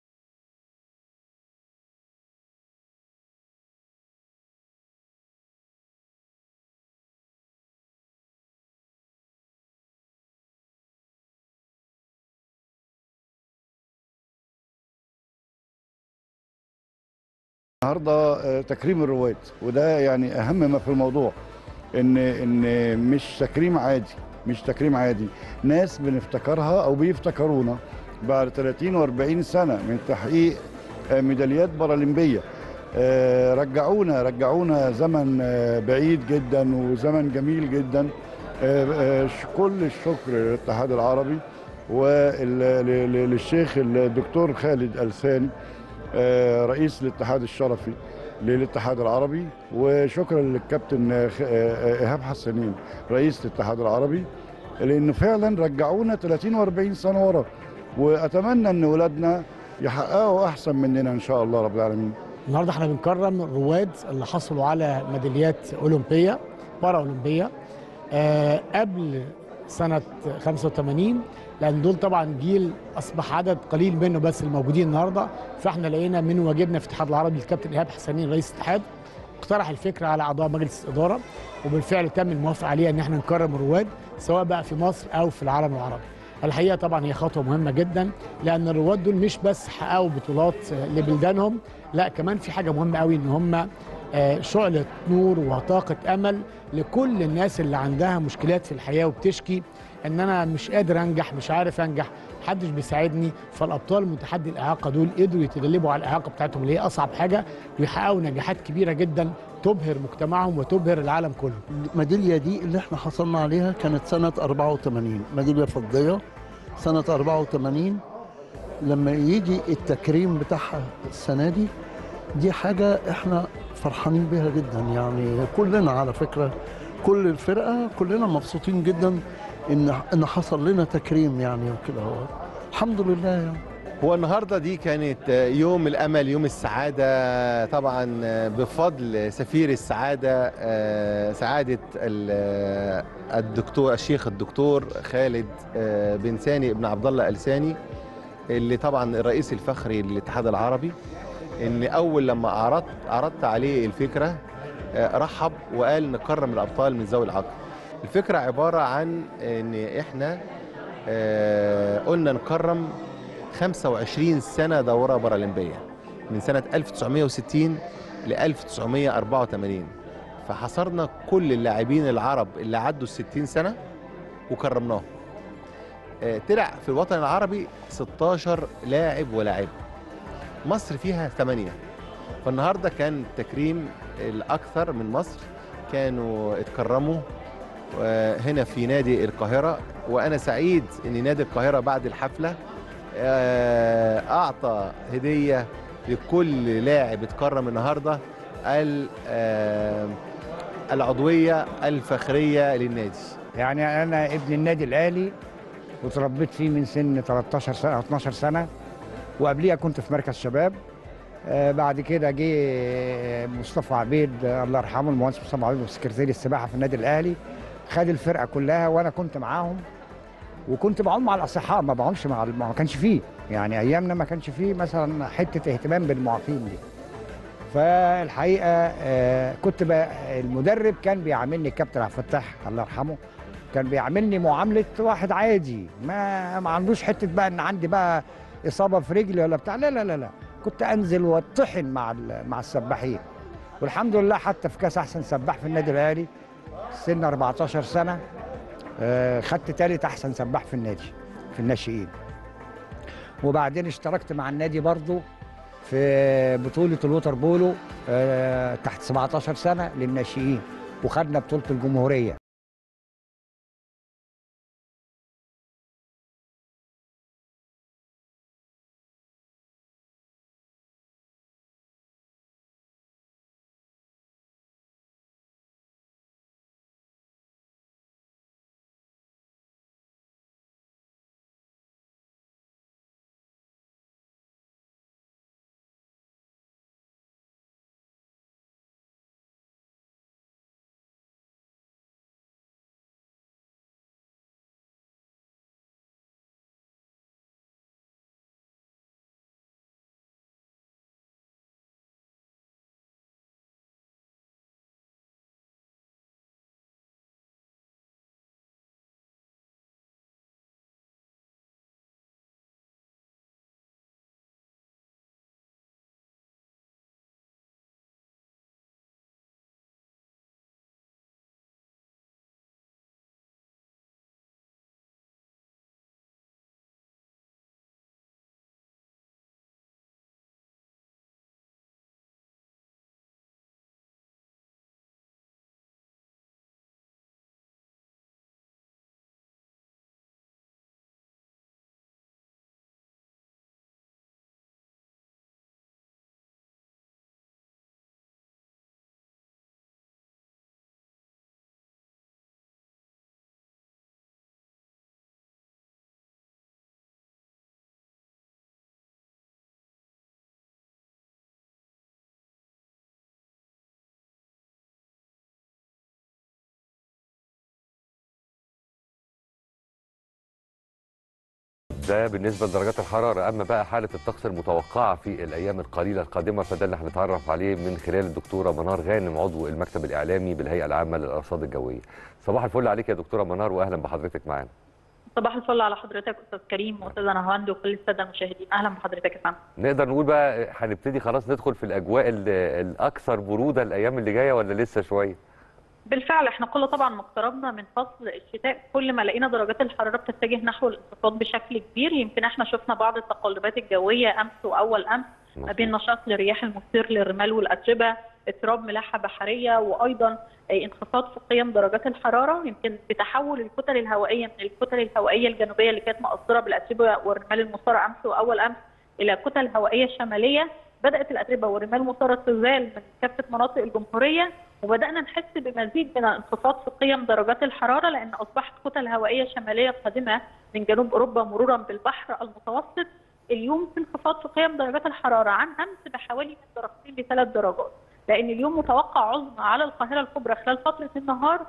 النهارده تكريم الرواد، وده يعني اهم ما في الموضوع، ان مش تكريم عادي، ناس بنفتكرها او بيفتكرونا بعد 30 و40 سنه من تحقيق ميداليات بارالمبيه. رجعونا زمن بعيد جدا وزمن جميل جدا. كل الشكر للاتحاد العربي وللشيخ الدكتور خالد الثاني رئيس الاتحاد الشرفي للاتحاد العربي، وشكرا للكابتن إيهاب حسنين رئيس الاتحاد العربي، لأنه فعلا رجعونا 30 و40 سنة ورا. واتمنى ان ولادنا يحققوا احسن مننا ان شاء الله رب العالمين. النهارده احنا بنكرم الرواد اللي حصلوا على ميداليات اولمبيه بارا اولمبيه قبل سنه 85، لان دول طبعا جيل اصبح عدد قليل منه بس الموجودين النهارده. فاحنا لقينا من واجبنا في الاتحاد العربي الكابتن ايهاب حسنين رئيس الاتحاد اقترح الفكره على اعضاء مجلس الاداره، وبالفعل تم الموافقه عليها ان احنا نكرم الرواد سواء بقى في مصر او في العالم العربي. الحقيقه طبعا هي خطوه مهمه جدا، لان الرواد دول مش بس حققوا بطولات لبلدانهم، لا كمان في حاجه مهمه قوي ان هم شعله نور وطاقه امل لكل الناس اللي عندها مشكلات في الحياه وبتشكي ان انا مش قادر انجح، مش عارف انجح، محدش بيساعدني. فالابطال متحدي الاعاقه دول قدروا يتغلبوا على الاعاقه بتاعتهم اللي هي اصعب حاجه، ويحققوا نجاحات كبيره جدا تبهر مجتمعهم وتبهر العالم كله. الميداليه دي اللي احنا حصلنا عليها كانت سنه 84، ميداليه فضيه سنه 84. لما يجي التكريم بتاعها السنه دي حاجه احنا فرحانين بيها جدا، يعني كلنا على فكره كل الفرقه كلنا مبسوطين جدا ان حصل لنا تكريم يعني وكده. الحمد لله يعني. هو النهارده دي كانت يوم الامل، يوم السعاده طبعا بفضل سفير السعاده سعاده الدكتور الشيخ الدكتور خالد بن ثاني بن عبد الله ال ثاني، اللي طبعا الرئيس الفخري للاتحاد العربي. ان اول لما عرضت عليه الفكره رحب وقال نكرم الابطال من ذوي العقل. الفكره عباره عن ان احنا قلنا نكرم 25 سنه دوره بارالمبيه من سنه 1960 ل 1984، فحصرنا كل اللاعبين العرب اللي عدوا ال60 سنه وكرمناهم. طلع في الوطن العربي 16 لاعب ولاعبه، مصر فيها 8. فالنهارده كان التكريم الاكثر من مصر، كانوا اتكرموا هنا في نادي القاهره. وانا سعيد ان نادي القاهره بعد الحفله اعطى هديه لكل لاعب اتكرم النهارده العضويه الفخريه للنادي. يعني انا ابن النادي الاهلي وتربيت فيه من سن 13 سنه او 12 سنه، وقبليها كنت في مركز شباب. بعد كده جه مصطفى عبيد الله يرحمه، المهندس مصطفى عبيد سكرتير السباحه في النادي الاهلي، خد الفرقه كلها وانا كنت معاهم، وكنت بعوم مع الاصحاء، ما بعومش ما كانش فيه يعني ايامنا ما كانش فيه مثلا حته اهتمام بالمعاقين دي. فالحقيقه كنت بقى المدرب كان بيعاملني الكابتن عبد الفتاح الله يرحمه، كان بيعاملني معامله واحد عادي ما عندوش حته بقى ان عندي بقى اصابه في رجلي ولا بتاع، لا لا لا لا، كنت انزل واتطحن مع السباحين. والحمد لله حتى في كاس احسن سباح في النادي الاهلي سن 14 سنه خدت ثالث احسن سباح في النادي في الناشئين. وبعدين اشتركت مع النادي برضو في بطوله الوتر بولو تحت 17 سنه للناشئين، وخدنا بطوله الجمهوريه. ده بالنسبه لدرجات الحراره. اما بقى حاله الطقس المتوقعه في الايام القليله القادمه فده اللي هنتعرف عليه من خلال الدكتوره منار غانم عضو المكتب الاعلامي بالهيئه العامه للارصاد الجويه. صباح الفل عليك يا دكتوره منار واهلا بحضرتك معانا. صباح الفل على حضرتك استاذ كريم واستاذه نهاوند وكل الساده المشاهدين. اهلا بحضرتك يا فندم. نقدر نقول بقى هنبتدي خلاص ندخل في الاجواء الاكثر بروده الايام اللي جايه ولا لسه شويه؟ بالفعل احنا كل طبعا ما اقتربنا من فصل الشتاء كل ما لقينا درجات الحراره بتتجه نحو الانخفاض بشكل كبير. يمكن احنا شفنا بعض التقلبات الجويه امس واول امس ما بين نشاط للرياح المثير للرمال والاتربه، اضطراب ملاحه بحريه، وايضا انخفاض في قيم درجات الحراره. يمكن بتحول الكتل الهوائيه من الكتل الهوائيه الجنوبيه اللي كانت مؤثره بالاتربه والرمال المثاره امس واول امس الى كتل هوائيه شماليه. بدات الاتربه والرمال المثاره تزال من كافه مناطق الجمهوريه، وبدانا نحس بمزيد من الانخفاض في قيم درجات الحراره لان اصبحت كتل هوائيه شماليه قادمه من جنوب اوروبا مرورا بالبحر المتوسط. اليوم في انخفاض في قيم درجات الحراره عن امس بحوالي من درجتين لثلاث درجات، لان اليوم متوقع عظمى على القاهره الكبرى خلال فتره النهار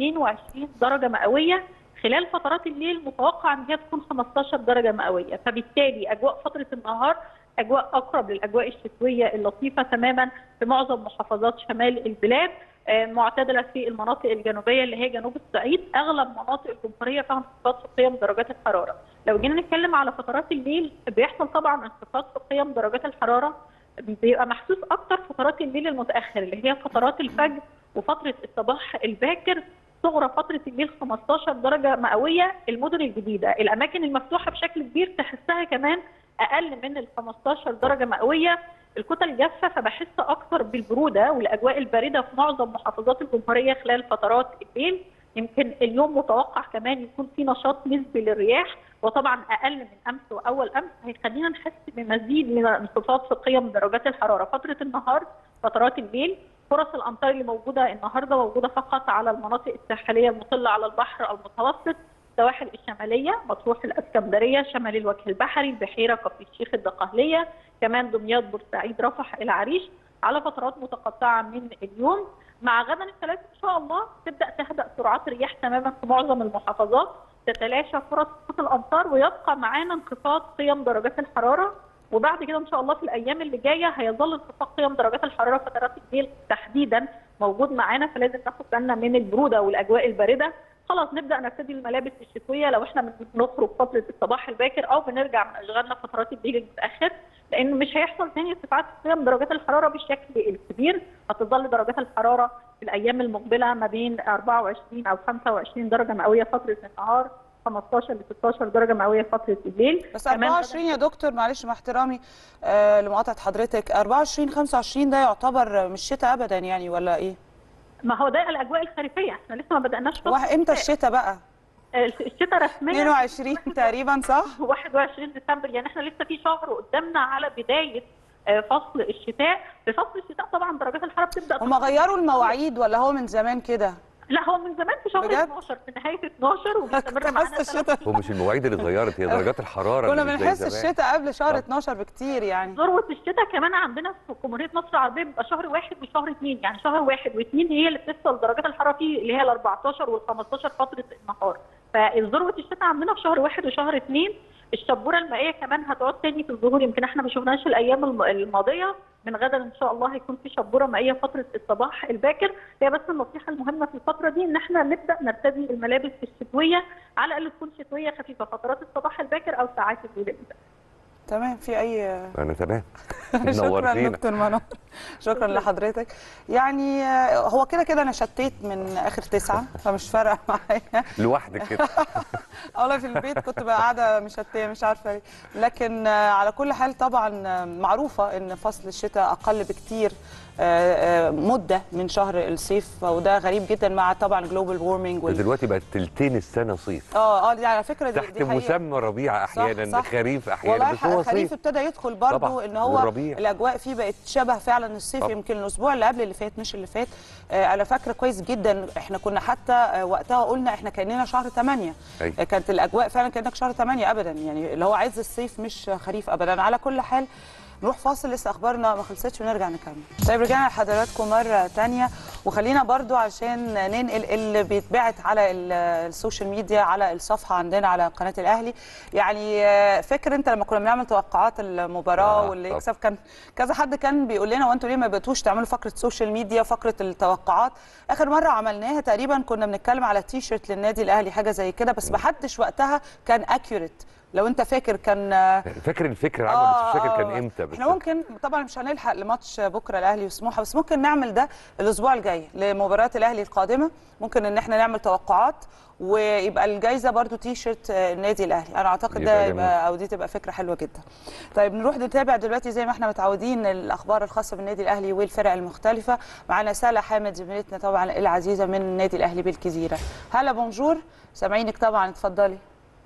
22 درجه مئويه، خلال فترات الليل متوقع ان هي تكون 15 درجه مئويه، فبالتالي اجواء فتره النهار اجواء اقرب للاجواء الشتويه اللطيفه تماما في معظم محافظات شمال البلاد، معتدله في المناطق الجنوبيه اللي هي جنوب الصعيد. اغلب مناطق الجمهوريه فيها انخفاض في قيم درجات الحراره. لو جينا نتكلم على فترات الليل بيحصل طبعا انخفاض في قيم درجات الحراره، بيبقى محسوس اكتر فترات الليل المتاخر اللي هي فترات الفجر وفتره الصباح الباكر. صغرى فتره الليل 15 درجه مئويه. المدن الجديده الاماكن المفتوحه بشكل كبير تحسها كمان اقل من ال 15 درجه مئويه. الكتل جافه فبحس اكثر بالبروده والاجواء البارده في معظم محافظات الجمهوريه خلال فترات الليل. يمكن اليوم متوقع كمان يكون في نشاط نسبي للرياح، وطبعا اقل من امس واول امس هيخلينا نحس بمزيد من الانخفاض في قيم درجات الحراره. فتره النهار فترات الليل فرص الامطار اللي موجوده النهارده موجوده فقط على المناطق الساحليه المطله على البحر المتوسط، السواحل الشماليه، مطروح، الاسكندريه، شمال الوجه البحري، البحيره، كفر الشيخ، الدقهليه، كمان دمياط، بورسعيد، رفح، العريش، على فترات متقطعه من اليوم. مع غدا الثلاثاء ان شاء الله تبدا تهدأ سرعات الرياح تماما في معظم المحافظات، تتلاشى فرص سقوط الامطار ويبقى معانا انخفاض قيم درجات الحراره. وبعد كده ان شاء الله في الايام اللي جايه هيظل انخفاض قيم درجات الحراره فترات الليل تحديدا موجود معانا، فلازم ناخد بالنا من البروده والاجواء البارده. خلاص نبدا نرتدي الملابس الشتويه لو احنا بنخرج فتره الصباح الباكر او بنرجع من اشغالنا فترات الليل المتاخر، لان مش هيحصل ثاني ارتفاعات في قيم درجات الحراره بالشكل الكبير. هتظل درجات الحراره في الايام المقبله ما بين 24 او 25 درجه مئويه فتره النهار، 15 ل 16 درجه مئويه فتره الليل. بس 24 يا دكتور معلش مع احترامي لمقاطعه حضرتك، 24 25 ده يعتبر مش شتاء ابدا يعني ولا ايه؟ ما هو ده الاجواء الخريفيه، احنا لسه ما بدأناش امتى الشتاء بقى؟ الشتاء رسميا 22 تقريبا صح؟ 21 ديسمبر، يعني احنا لسه في شهر قدامنا على بدايه فصل الشتاء. في فصل الشتاء طبعا درجات الحراره بتبدا. هم غيروا المواعيد ولا هو من زمان كده؟ لا هو من زمان في شهر 12 في نهايه 12 وبيستمر معانا الشتاء. هو مش المواعيد اللي اتغيرت، هي درجات الحراره. كنا بنحس الشتاء قبل شهر 12 بكتير يعني. ذروه الشتاء كمان عندنا في جمهوريه مصر العربيه بيبقى شهر 1 وشهر 2، يعني شهر 1 و2 هي اللي بتوصل درجات الحراره فيه اللي هي ال 14 وال 15 فتره النهار. فذروه الشتاء عندنا في شهر 1 وشهر 2. الشبوره المائيه كمان هتعود تاني في الظهور، يمكن احنا ما شفناهاش الايام الماضيه. من غدا ان شاء الله هيكون في شبوره مائيه فتره الصباح الباكر. هي بس النصيحه المهمه في الفتره دي ان احنا نبدا نرتدي الملابس الشتويه، على الاقل تكون شتويه خفيفه فترات الصباح الباكر او ساعات الليل. تمام. في اي انا تمام. شكرا دكتور منار، شكرا لحضرتك. يعني هو كده كده انا شتيت من اخر 9 فمش فارقه معايا لوحدك كده. والله في البيت كنت بقى قاعده مشتيه مش عارفه ليه، لكن على كل حال طبعا معروفه ان فصل الشتاء اقل بكتير مده من شهر الصيف، وده غريب جدا مع طبعا جلوبال وورمنج دلوقتي بقت تلتين السنه صيف. دي على فكره دي تحت مسمى ربيع احيانا، صح. خريف احيانا، بس هو الخريف ابتدى يدخل برضه ان هو والربيع. الاجواء فيه بقت شبه فعلا الصيف. يمكن الاسبوع اللي قبل اللي فات مش اللي فات انا فاكره كويس جدا احنا كنا حتى وقتها قلنا احنا كاننا شهر 8. كانت الاجواء فعلا كانك شهر 8 ابدا، يعني اللي هو عز الصيف مش خريف ابدا. على كل حال نروح فاصل، لسه اخبارنا ما خلصتش ونرجع نكمل. طيب رجعنا لحضراتكم مره ثانيه، وخلينا برضو عشان ننقل اللي بيتبعت على السوشيال ميديا على الصفحه عندنا على قناه الاهلي. يعني فاكر انت لما كنا بنعمل توقعات المباراه واللي يكسب، كان كذا حد كان بيقول لنا وانتوا ليه ما بقيتوش تعملوا فقره سوشيال ميديا، فقره التوقعات؟ اخر مره عملناها تقريبا كنا بنتكلم على تي شيرت للنادي الاهلي، حاجه زي كده، بس ما حدش وقتها كان اكيوريت. لو انت فاكر فاكر الفكره عامه، بس مش فاكر كان امتى. بس احنا ممكن طبعا مش هنلحق لماتش بكره الاهلي وسموحه، بس ممكن نعمل ده الاسبوع الجاي لمباراه الاهلي القادمه. ممكن ان احنا نعمل توقعات ويبقى الجايزه برضو تي شيرت النادي الاهلي. انا اعتقد ده يبقى او دي تبقى فكره حلوه جدا. طيب نروح نتابع دلوقتي زي ما احنا متعودين الاخبار الخاصه بالنادي الاهلي والفرق المختلفه. معانا سالة حامد زميلتنا طبعا العزيزه من النادي الاهلي بالجزيره. هلا بونجور، سامعينك طبعا، اتفضلي.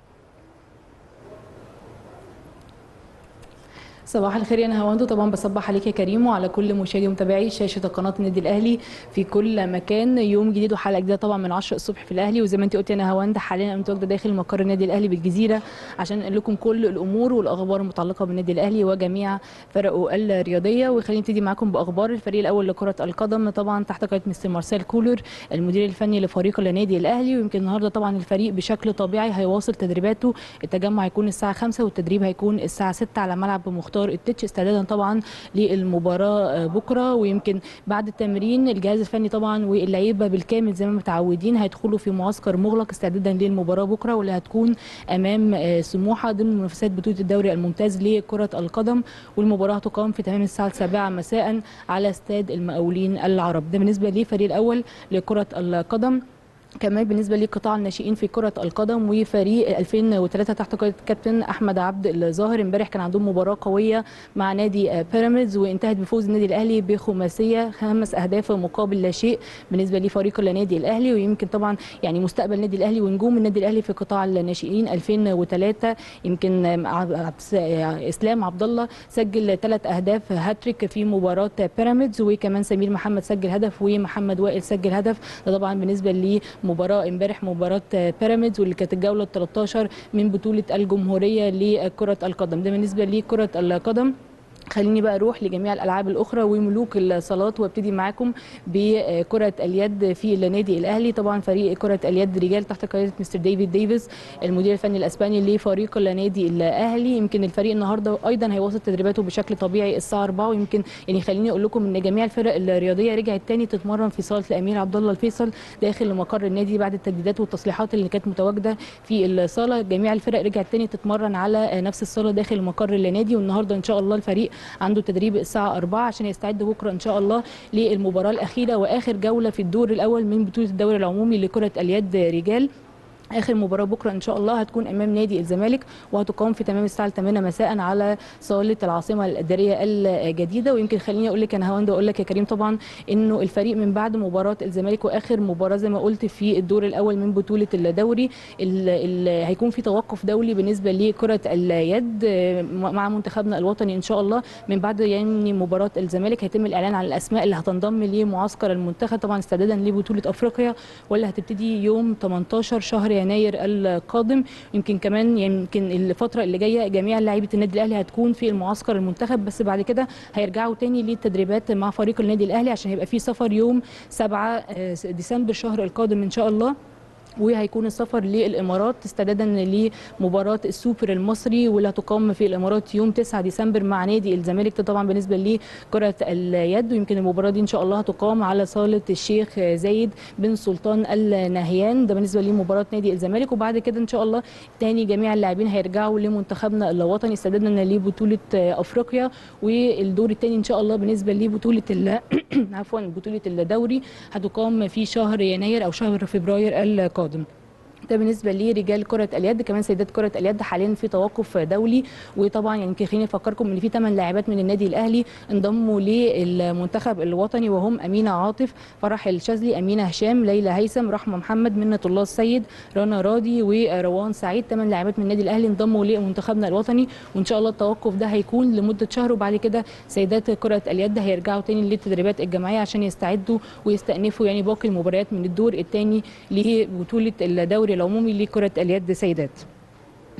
صباح الخير يا نهاوند، طبعا بصبح عليك يا كريم وعلى كل مشاهدي ومتابعي شاشه قناه النادي الاهلي في كل مكان. يوم جديد وحلقه جديده طبعا من 10 الصبح في الاهلي، وزي ما انت قلت يا نهاوند حاليا انا متواجده داخل مقر النادي الاهلي بالجزيره عشان نقول لكم كل الامور والاخبار المتعلقه بالنادي الاهلي وجميع فرقه الرياضيه. وخلينا نبتدي معاكم باخبار الفريق الاول لكره القدم طبعا تحت قياده مستر مارسيل كولر المدير الفني لفريق النادي الاهلي. ويمكن النهارده طبعا الفريق بشكل طبيعي هيواصل تدريباته. التجمع هيكون الساعه 5 والتدريب هيكون الساعه 6 على ملعب مختار التتش استعدادا طبعا للمباراه بكره. ويمكن بعد التمرين الجهاز الفني طبعا واللعيبه بالكامل زي ما متعودين هيدخلوا في معسكر مغلق استعدادا للمباراه بكره، واللي هتكون امام سموحه ضمن منافسات بطوله الدوري الممتاز لكره القدم. والمباراه هتقام في تمام الساعه 7 مساء على استاد المقاولين العرب. ده بالنسبه للفريق الاول لكره القدم. كمان بالنسبه لقطاع الناشئين في كره القدم وفريق 2003 تحت قياده الكابتن احمد عبد الظاهر، امبارح كان عندهم مباراه قويه مع نادي بيراميدز وانتهت بفوز النادي الاهلي بخماسيه 5 أهداف مقابل لا شيء بالنسبه لفريق النادي الاهلي. ويمكن طبعا يعني مستقبل النادي الاهلي ونجوم النادي الاهلي في قطاع الناشئين 2003 يمكن اسلام عبد الله سجل 3 أهداف هاتريك في مباراه بيراميدز، وكمان سمير محمد سجل هدف ومحمد وائل سجل هدف. ده طبعا بالنسبه لي مباراه امبارح مباراه بيراميدز واللي كانت الجوله 13 من بطوله الجمهوريه لكره القدم. ده بالنسبه لكره القدم. خليني بقى اروح لجميع الالعاب الاخرى وملوك الصالات وابتدي معاكم بكره اليد في النادي الاهلي. طبعا فريق كره اليد رجال تحت قياده مستر ديفيد ديفيس المدير الفني الاسباني لفريق النادي الاهلي. يمكن الفريق النهارده ايضا هيواصل تدريباته بشكل طبيعي الساعه 4. ويمكن يعني خليني اقول لكم ان جميع الفرق الرياضيه رجعت تاني تتمرن في صاله الامير عبد الله الفيصل داخل مقر النادي بعد التجديدات والتصليحات اللي كانت متواجده في الصاله. جميع الفرق رجعت تاني تتمرن على نفس الصاله داخل مقر النادي، والنهارده ان شاء الله الفريق عنده تدريب الساعه 4 عشان يستعد بكره ان شاء الله للمباراه الاخيره واخر جوله في الدور الاول من بطوله الدوري العمومي لكره اليد رجال. اخر مباراه بكره ان شاء الله هتكون امام نادي الزمالك وهتقام في تمام الساعه 8 مساء على صاله العاصمه الاداريه الجديده. ويمكن خليني اقول لك انا هوند اقول لك يا كريم طبعا انه الفريق من بعد مباراه الزمالك واخر مباراه زي ما قلت في الدور الاول من بطوله الدوري هيكون في توقف دولي بالنسبه لكره اليد مع منتخبنا الوطني ان شاء الله. من بعد يعني مباراه الزمالك هيتم الاعلان عن الاسماء اللي هتنضم لمعسكر المنتخب طبعا استعدادا لبطوله افريقيا واللي هتبتدي يوم 18 شهر يناير القادم. يمكن كمان يمكن الفتره اللي جايه جميع لاعيبه النادي الاهلي هتكون في المعسكر المنتخب، بس بعد كده هيرجعوا تاني للتدريبات مع فريق النادي الاهلي عشان هيبقى في سفر يوم 7 ديسمبر الشهر القادم ان شاء الله. وهيكون السفر للامارات استعدادا لمباراه السوبر المصري واللي هتقام في الامارات يوم 9 ديسمبر مع نادي الزمالك. ده طبعا بالنسبه لكره اليد. ويمكن المباراه دي ان شاء الله هتقام على صاله الشيخ زايد بن سلطان النهيان. ده بالنسبه لمباراه نادي الزمالك. وبعد كده ان شاء الله تاني جميع اللاعبين هيرجعوا لمنتخبنا الوطني استعدادا لبطوله افريقيا والدور الثاني ان شاء الله بالنسبه لبطوله عفوا بطوله الدوري هتقام في شهر يناير او شهر فبراير القادم. ده بالنسبه لرجال كره اليد. كمان سيدات كره اليد حاليا في توقف دولي. وطبعا يعني خليني افكركم ان في 8 لاعبات من النادي الاهلي انضموا للمنتخب الوطني وهم امينه عاطف، فرح الشاذلي، امينه هشام، ليلى هيثم، رحمه محمد، منة الله السيد، رنا راضي وروان سعيد. 8 لاعبات من النادي الاهلي انضموا لمنتخبنا الوطني وان شاء الله التوقف ده هيكون لمده شهر وبعد كده سيدات كره اليد هيرجعوا تاني للتدريبات الجماعيه عشان يستعدوا ويستأنفوا يعني باقي المباريات من الدور الثاني لبطوله الدوري العمومي لكرة اليد سيدات.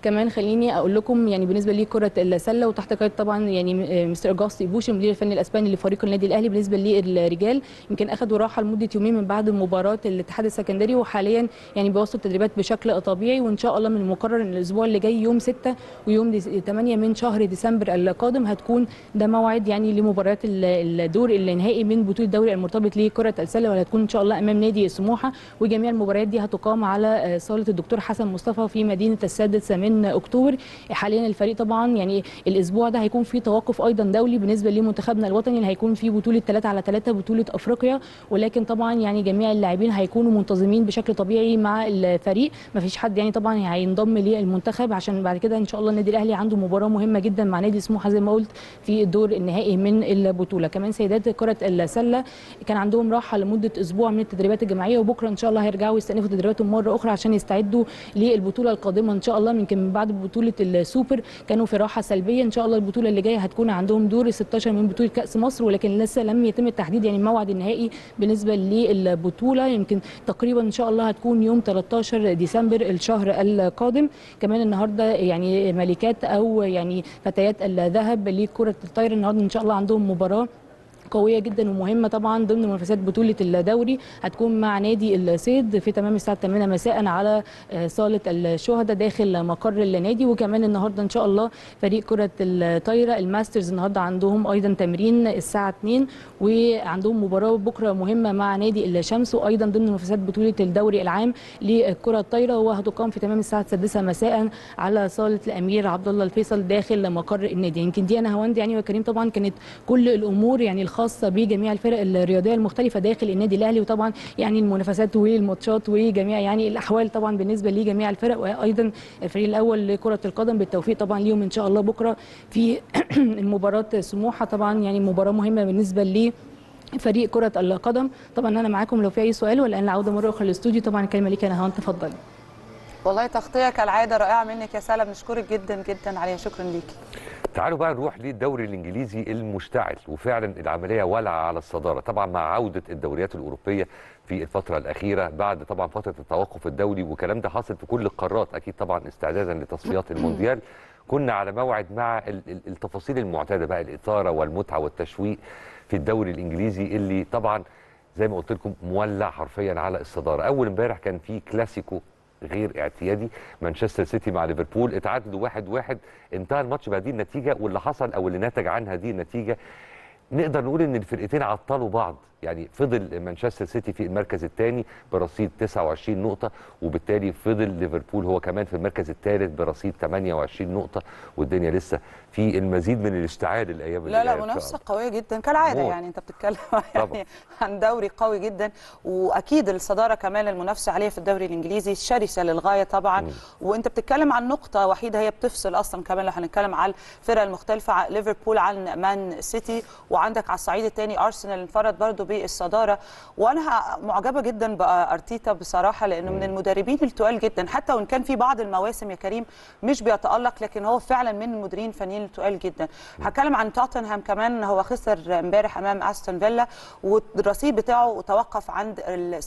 كمان خليني اقول لكم يعني بالنسبه لكره السله وتحت قياده طبعا يعني مستر اجاستي بوش المدير الفني الاسباني لفريق النادي الاهلي، بالنسبه للرجال يمكن اخذوا راحه لمده يومين من بعد مباراه الاتحاد السكندري، وحاليا يعني بيواصلوا التدريبات بشكل طبيعي، وان شاء الله من المقرر ان الاسبوع اللي جاي يوم 6 ويوم 8 من شهر ديسمبر القادم هتكون ده موعد يعني لمباريات الدور النهائي من بطوله الدوري المرتبط لكره السله، واللي هتكون ان شاء الله امام نادي سموحه، وجميع المباريات دي هتقام على صاله الدكتور حسن مصطفى في مدينه السادس من اكتوبر. حاليا الفريق طبعا يعني الاسبوع ده هيكون في توقف ايضا دولي بالنسبه لمنتخبنا الوطني اللي هيكون في بطوله 3-3 بطوله افريقيا، ولكن طبعا يعني جميع اللاعبين هيكونوا منتظمين بشكل طبيعي مع الفريق، ما فيش حد يعني طبعا هينضم للمنتخب عشان بعد كده ان شاء الله النادي الاهلي عنده مباراه مهمه جدا مع نادي سموحه زي ما قلت في الدور النهائي من البطوله. كمان سيدات كره السله كان عندهم راحه لمده اسبوع من التدريبات الجماعيه، وبكره ان شاء الله هيرجعوا يستأنفوا تدريباتهم مره اخرى عشان يستعدوا للبطوله القادمه ان شاء الله. يمكن من بعد بطوله السوبر كانوا في راحه سلبيه، ان شاء الله البطوله اللي جايه هتكون عندهم دور 16 من بطوله كاس مصر، ولكن لسه لم يتم التحديد يعني الموعد النهائي بالنسبه للبطوله، يمكن تقريبا ان شاء الله هتكون يوم 13 ديسمبر الشهر القادم. كمان النهارده يعني ملكات او يعني فتيات الذهب لكره الطايره النهارده ان شاء الله عندهم مباراه قويه جدا ومهمه طبعا ضمن منافسات بطوله الدوري، هتكون مع نادي الصيد في تمام الساعه 8 مساء على صاله الشهداء داخل مقر النادي. وكمان النهارده ان شاء الله فريق كره الطايره الماسترز النهارده عندهم ايضا تمرين الساعه 2، وعندهم مباراه بكره مهمه مع نادي الشمس وايضا ضمن منافسات بطوله الدوري العام لكره الطايره، وهتقام في تمام الساعه 6 مساء على صاله الامير عبد الله الفيصل داخل مقر النادي. يمكن دي انا هوند يعني وكريم طبعا كانت كل الامور يعني خاصه بجميع الفرق الرياضيه المختلفه داخل النادي الاهلي، وطبعا يعني المنافسات والماتشات وجميع يعني الاحوال طبعا بالنسبه لجميع الفرق، وايضا الفريق الاول لكره القدم بالتوفيق طبعا ليهم ان شاء الله بكره في المباراه سموحه، طبعا يعني مباراه مهمه بالنسبه لي فريق كره القدم. طبعا انا معاكم لو في اي سؤال، والان العوده مره اخرى للاستوديو. طبعا الكلمه ليك انا هون، تفضلي. والله تغطيه كالعاده رائعه منك يا سلام، نشكرك جدا جدا عليها، شكرا ليكي. تعالوا بقى نروح للدوري الانجليزي المشتعل، وفعلا العمليه ولعه على الصداره طبعا مع عوده الدوريات الاوروبيه في الفتره الاخيره بعد طبعا فتره التوقف الدولي، والكلام ده حاصل في كل القارات اكيد طبعا استعدادا لتصفيات المونديال. كنا على موعد مع التفاصيل المعتاده بقى، الاثاره والمتعه والتشويق في الدوري الانجليزي اللي طبعا زي ما قلت لكم مولع حرفيا على الصداره. اول امبارح كان في كلاسيكو غير اعتيادي، مانشستر سيتي مع ليفربول اتعادلوا 1-1، انتهى الماتش بهذه النتيجه، واللي حصل او اللي نتج عن هذه النتيجه نقدر نقول ان الفرقتين عطلوا بعض. يعني فضل مانشستر سيتي في المركز الثاني برصيد 29 نقطه، وبالتالي فضل ليفربول هو كمان في المركز الثالث برصيد 28 نقطه، والدنيا لسه في المزيد من الاشتعال الايام اللي لا منافسه قويه جدا كالعاده موت. يعني انت بتتكلم يعني عن دوري قوي جدا، واكيد الصداره كمان المنافسه عليه في الدوري الانجليزي شرسه للغايه طبعا. وانت بتتكلم عن نقطه وحيده هي بتفصل اصلا، كمان لو هنتكلم على الفرق المختلفه، ليفربول عن مان سيتي، وعندك على الصعيد الثاني ارسنال انفرد برضو بالصداره. وانا معجبه جدا بارتيتا بصراحه، لانه من المدربين التقال جدا، حتى وان كان في بعض المواسم يا كريم مش بيتالق، لكن هو فعلا من المديرين الفنيين التقال جدا. هتكلم عن توتنهام كمان، هو خسر امبارح امام استون فيلا، والرصيد بتاعه توقف عند ال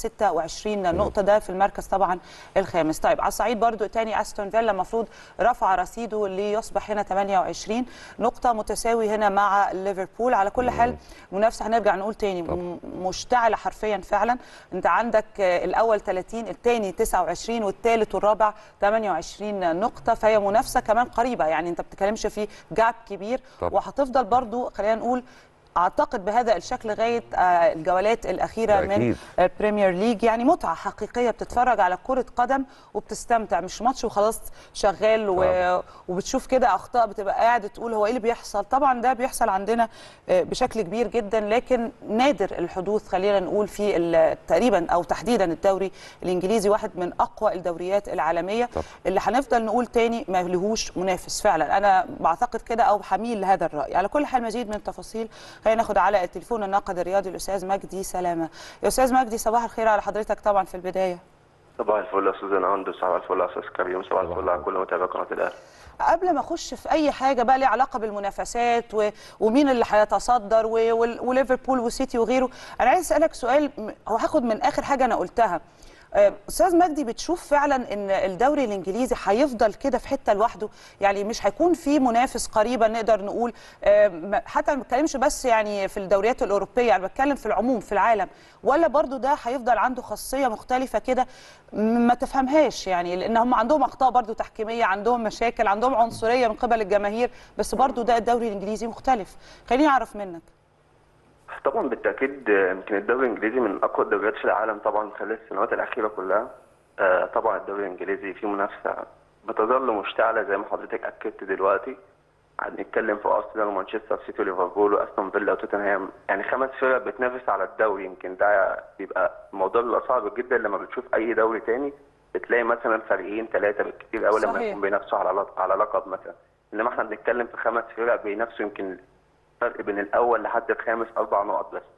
26 نقطه، ده في المركز طبعا الخامس. طيب على الصعيد برضو الثاني استون فيلا المفروض رفع رصيده ليصبح هنا 28 نقطه، متساوي هنا مع ليفربول. على كل حال منافسه هنرجع نقول تاني مشتعله حرفيا فعلا. انت عندك الاول 30، الثاني 29، والثالث والرابع 28 نقطه، فهي منافسه كمان قريبه، يعني انت بتتكلمش في جاب كبير. وهتفضل برضو خلينا نقول اعتقد بهذا الشكل لغايه الجولات الاخيره من البريمير ليج، يعني متعه حقيقيه، بتتفرج على كره قدم وبتستمتع، مش ماتش وخلاص شغال وبتشوف كده اخطاء بتبقى قاعد تقول هو ايه اللي بيحصل. طبعا ده بيحصل عندنا بشكل كبير جدا، لكن نادر الحدوث خلينا نقول في تقريبا او تحديدا الدوري الانجليزي، واحد من اقوى الدوريات العالميه اللي هنفضل نقول تاني ما لهوش منافس فعلا. انا بعتقد كده او حميل لهذا الراي. على كل حال مزيد من التفاصيل خلينا ناخد على التليفون الناقد الرياضي الاستاذ مجدي سلامه. يا استاذ مجدي صباح الخير على حضرتك طبعا في البدايه. صباح الفل يا استاذ نهاند، صباح الفل يا استاذ كريم، صباح الفل على كل متابعي قناه الاهلي. قبل ما اخش في اي حاجه بقى ليها علاقه بالمنافسات ومين اللي هيتصدر وليفربول وسيتي وغيره، انا عايز اسالك سؤال، هو هاخد من اخر حاجه انا قلتها. استاذ مجدي، بتشوف فعلا ان الدوري الانجليزي هيفضل كده في حته لوحده؟ يعني مش هيكون في منافس قريبا نقدر نقول، حتى ما بتكلمش بس يعني في الدوريات الاوروبيه، انا بتكلم في العموم في العالم، ولا برضو ده هيفضل عنده خاصيه مختلفه كده ما تفهمهاش؟ يعني لان هم عندهم اخطاء برضو تحكيميه، عندهم مشاكل، عندهم عنصريه من قبل الجماهير، بس برضو ده الدوري الانجليزي مختلف. خليني اعرف منك. طبعا بالتاكيد يمكن الدوري الانجليزي من اقوى الدوريات في العالم طبعا خلال السنوات الاخيره كلها. طبعا الدوري الانجليزي فيه منافسه بتظل مشتعله زي ما حضرتك اكدت دلوقتي. هنتكلم في ارسنال ومانشستر سيتي وليفربول واستون فيلا وتوتنهام، يعني 5 فرق بتنافس على الدوري. يمكن ده بيبقى الموضوع بيبقى صعب جدا لما بتشوف اي دوري تاني بتلاقي مثلا فريقين 3 بالكثير قوي لما يكون بينافسوا على لقب مثلا، انما احنا بنتكلم في 5 فرق بينافسوا، يمكن فرق بين الاول لحد الخامس 4 نقط بس.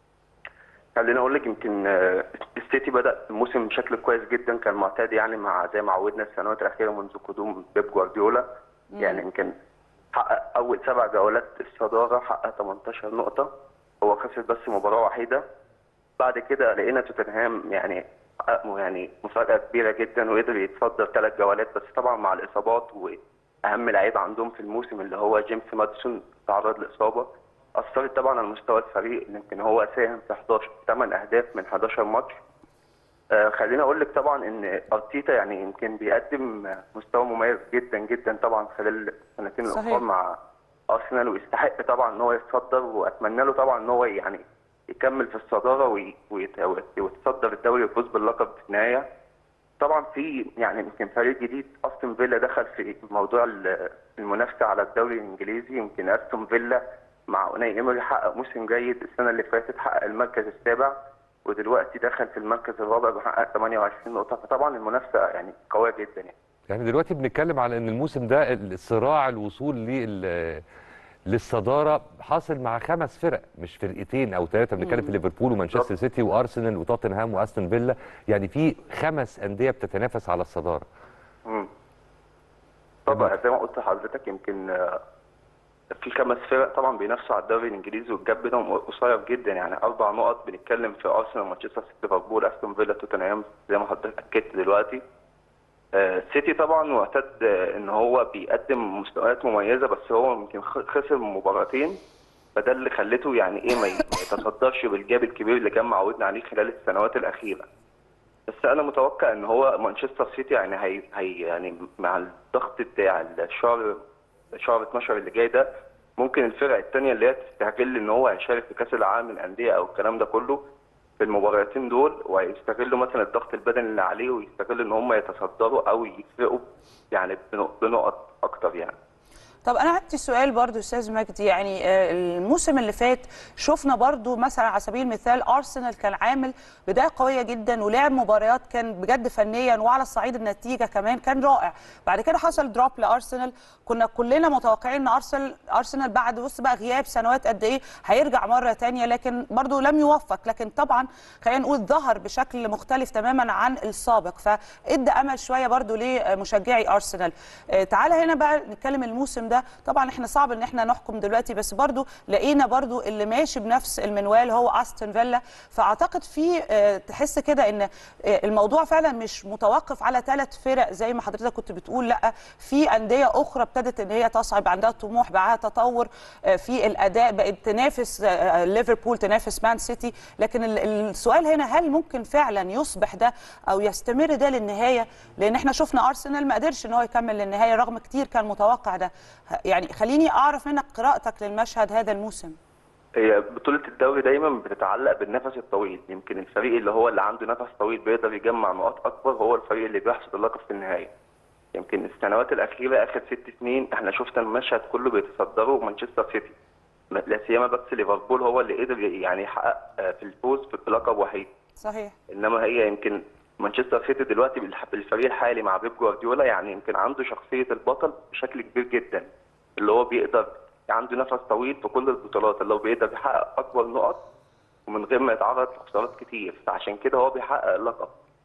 خليني اقول لك يمكن السيتي بدا الموسم بشكل كويس جدا كالمعتاد، يعني مع زي ما عودنا السنوات الاخيره منذ قدوم بيب جوارديولا. يعني يمكن حقق اول 7 جولات الصداره، حقق 18 نقطه، هو خسر بس مباراه وحيده. بعد كده لقينا توتنهام يعني حقق مفاجاه كبيره جدا وقدر يتصدر 3 جولات، بس طبعا مع الاصابات واهم لعيب عندهم في الموسم اللي هو جيمس ماديسون تعرض لاصابه اثرت طبعا على مستوى الفريق. يمكن هو ساهم في 8 اهداف من 11 ماتش. خليني اقول لك طبعا ان ارتيتا يعني يمكن بيقدم مستوى مميز جدا جدا طبعا خلال السنتين الاخرى مع ارسنال، ويستحق طبعا ان هو يتصدر، واتمنى له طبعا ان هو يعني يكمل في الصداره ويتصدر الدوري ويفوز باللقب في النهايه. طبعا في يعني يمكن فريق جديد استون فيلا دخل في موضوع المنافسه على الدوري الانجليزي. يمكن استون فيلا مع اوناي ايمري حقق موسم جيد السنه اللي فاتت، حقق المركز السابع ودلوقتي دخل في المركز الرابع وحقق 28 نقطه، فطبعا المنافسه يعني قويه جدا يعني دلوقتي بنتكلم على ان الموسم ده الصراع الوصول للصداره حاصل مع 5 فرق مش فرقتين او 3. بنتكلم في ليفربول ومانشستر سيتي وارسنال وتوتنهام واستون فيلا، يعني في 5 انديه بتتنافس على الصداره. طبعا زي ما قلت لحضرتك يمكن في 5 فرق طبعا بينافسوا على الدوري الانجليزي، والجاب بينهم قصير جدا، يعني 4 نقط. بنتكلم في ارسنال مانشستر سيتي ليفربول استون فيلا توتنهام زي ما حضرتك اكدت دلوقتي. السيتي طبعا معتاد ان هو بيقدم مستويات مميزه، بس هو يمكن خسر مباراتين، فده اللي خلته يعني ايه ما يتصدرش بالجاب الكبير اللي كان معودنا عليه خلال السنوات الاخيره. بس انا متوقع ان هو مانشستر سيتي يعني يعني مع الضغط بتاع شهر 12 اللي جاي ده، ممكن الفرق الثانيه اللي هي تستغل ان هو هيشارك في كاس العالم للانديه او الكلام ده كله في المباراتين دول، ويستغلوا مثلا الضغط البدني اللي عليه، ويستغلوا ان هم يتصدروا او يسبقوا يعني بنقط اكتر يعني. طب انا عندي سؤال برضو استاذ مجدي، يعني الموسم اللي فات شفنا برضو مثلا على سبيل المثال ارسنال كان عامل بدايه قويه جدا ولعب مباريات كان بجد فنيا وعلى الصعيد النتيجه كمان كان رائع. بعد كده حصل دروب لارسنال، كنا كلنا متوقعين ان ارسنال بعد بص بقى غياب سنوات قد ايه هيرجع مره ثانيه، لكن برضو لم يوفق. لكن طبعا خلينا نقول ظهر بشكل مختلف تماما عن السابق، فادى امل شويه برضو لمشجعي ارسنال. تعالى هنا بقى نتكلم الموسم ده. طبعا احنا صعب ان احنا نحكم دلوقتي، بس برضو لقينا برضو اللي ماشي بنفس المنوال هو استون فيلا. فاعتقد في تحس كده ان الموضوع فعلا مش متوقف على 3 فرق زي ما حضرتك كنت بتقول، لا في انديه اخرى ابتدت ان هي تصعد، عندها طموح، معاها تطور في الاداء، بقت تنافس ليفربول، تنافس مان سيتي. لكن السؤال هنا هل ممكن فعلا يصبح ده او يستمر ده للنهايه؟ لان احنا شفنا ارسنال ما قدرش ان هو يكمل للنهايه رغم كتير كان متوقع ده. يعني خليني اعرف منك قراءتك للمشهد هذا الموسم. هي بطولة الدوري دايما بتتعلق بالنفس الطويل، يمكن الفريق اللي عنده نفس طويل بيقدر يجمع نقاط اكبر هو الفريق اللي بيحصد اللقب في النهاية. يمكن السنوات الأخيرة آخر 6 سنين احنا شفنا المشهد كله بيتصدره مانشستر سيتي، لا سيما بس ليفربول هو اللي قدر يعني يحقق في الفوز بلقب وحيد. صحيح. انما هي يمكن مانشستر سيتي دلوقتي بالفريق الحالي مع بيب جوارديولا يعني يمكن عنده شخصية البطل بشكل كبير جدا، اللي هو بيقدر عنده نفس طويل في كل البطولات، اللي هو بيقدر يحقق اكبر نقط ومن غير ما يتعرض لخسارات كتير، فعشان كده هو بيحقق اللقب.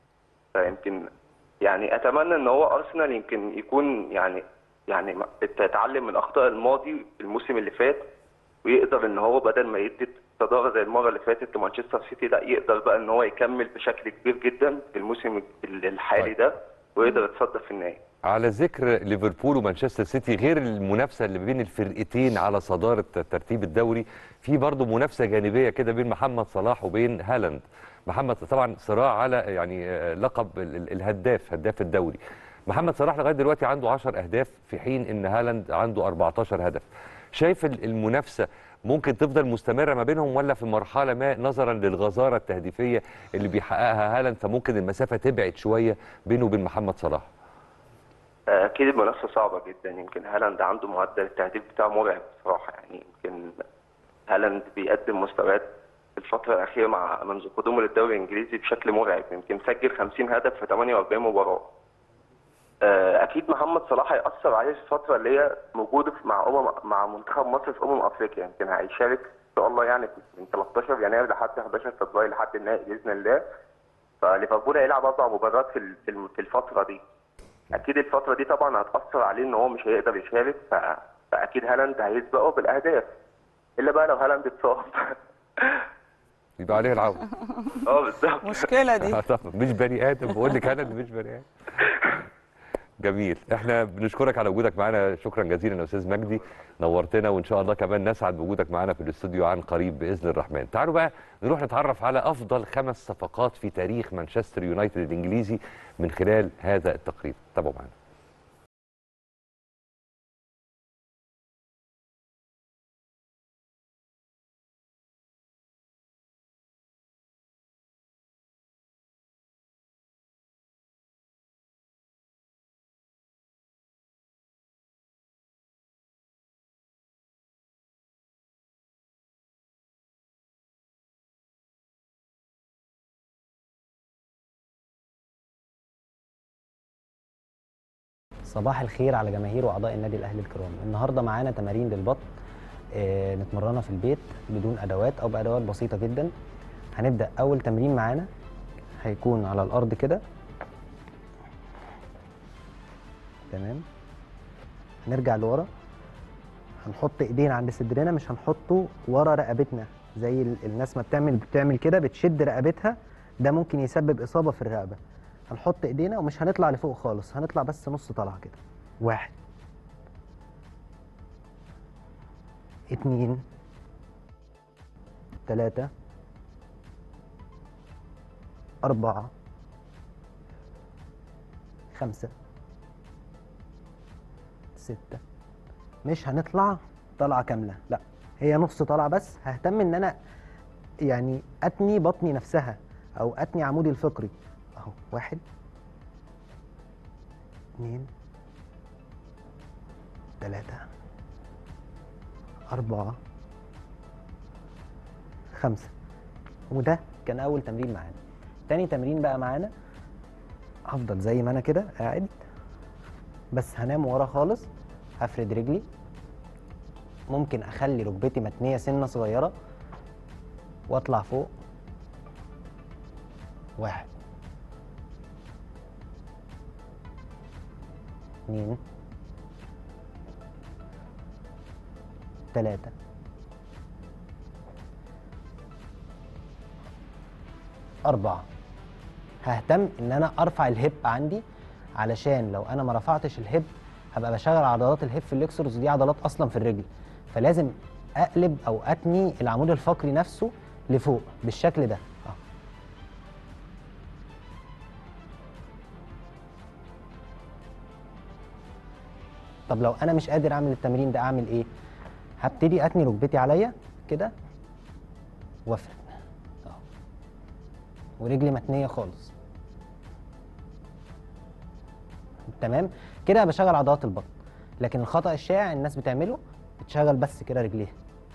فيمكن يعني اتمنى ان هو ارسنال يمكن يكون يعني يتعلم من اخطاء الماضي الموسم اللي فات، ويقدر ان هو بدل ما يدي صداره زي المره اللي فاتت لمانشستر سيتي، لا يقدر بقى ان هو يكمل بشكل كبير جدا في الموسم الحالي ده ويقدر يتصدر في النهائي. على ذكر ليفربول ومانشستر سيتي، غير المنافسه اللي بين الفرقتين على صداره ترتيب الدوري، في برضه منافسه جانبيه كده بين محمد صلاح وبين هالاند. محمد طبعا صراع على يعني لقب هداف الدوري. محمد صلاح لغايه دلوقتي عنده 10 اهداف في حين ان هالاند عنده 14 هدف. شايف المنافسه ممكن تفضل مستمره ما بينهم، ولا في مرحله ما نظرا للغزاره التهديفيه اللي بيحققها هالاند فممكن المسافه تبعد شويه بينه وبين محمد صلاح؟ اكيد المنافسه صعبه جدا. يمكن هالاند عنده معدل التهديف بتاعه مرعب بصراحه. يعني يمكن هالاند بيقدم مستويات الفتره الاخيره منذ قدومه للدوري الانجليزي بشكل مرعب. يمكن سجل 50 هدف في 48 مباراه. اكيد محمد صلاح هيأثر عليه في الفتره اللي هي موجوده مع منتخب مصر في افريقيا. يمكن هيشارك ان شاء الله يعني من 13 يناير لحد 11 فبراير لحد النهائي باذن الله. فليفربول هيلعب 4 مباريات في الفتره دي. اكيد الفتره دي طبعا هتأثر عليه ان هو مش هيقدر يشارك. فاكيد هالاند هيسبقه بالاهداف، الا بقى لو هالاند اتصاب يبقى عليه العوض. بالظبط. مشكله دي. طبعا مش بني ادم، بقول لك هالاند مش بني ادم. جميل، احنا بنشكرك على وجودك معنا، شكرا جزيلا يا استاذ مجدي، نورتنا، وان شاء الله كمان نسعد بوجودك معنا في الاستوديو عن قريب باذن الرحمن. تعالوا بقى نروح نتعرف على افضل 5 صفقات في تاريخ مانشستر يونايتد الانجليزي من خلال هذا التقرير، تابعوا معنا. صباح الخير على جماهير واعضاء النادي الاهلي الكرام. النهارده معانا تمارين للبطن نتمرنها في البيت بدون ادوات او بادوات بسيطه جدا. هنبدا اول تمرين معانا هيكون على الارض كده، تمام. هنرجع لورا، هنحط ايدينا عند صدرنا، مش هنحطه ورا رقبتنا زي الناس ما بتعمل كده، بتشد رقبتها، ده ممكن يسبب اصابه في الرقبه. هنحط ايدينا ومش هنطلع لفوق خالص، هنطلع بس نص طلعه كده. 1 2 3 4 5 6. مش هنطلع طلعه كامله، لا هي نص طلعه بس. ههتم ان انا يعني اتني بطني نفسها او اتني عمودي الفقري اهو. 1 2 3 4 5. وده كان اول تمرين معانا. تاني تمرين بقى معانا هفضل زي ما انا كده قاعد، بس هنام ورا خالص. هفرد رجلي، ممكن اخلي ركبتي متنيه سنه صغيره واطلع فوق. 1 2 3 4. ههتم ان انا ارفع الهيب عندي، علشان لو انا ما رفعتش الهيب هبقى بشغل عضلات الهيب فليكسورز، دي عضلات اصلا في الرجل، فلازم اقلب او اتني العمود الفقري نفسه لفوق بالشكل ده. طب لو انا مش قادر اعمل التمرين ده اعمل ايه؟ هبتدي اتني ركبتي عليا كده وافرد اهو، ورجلي متنيه خالص، تمام كده بشغل عضلات البطن. لكن الخطأ الشائع الناس بتعمله بتشغل بس كده رجليها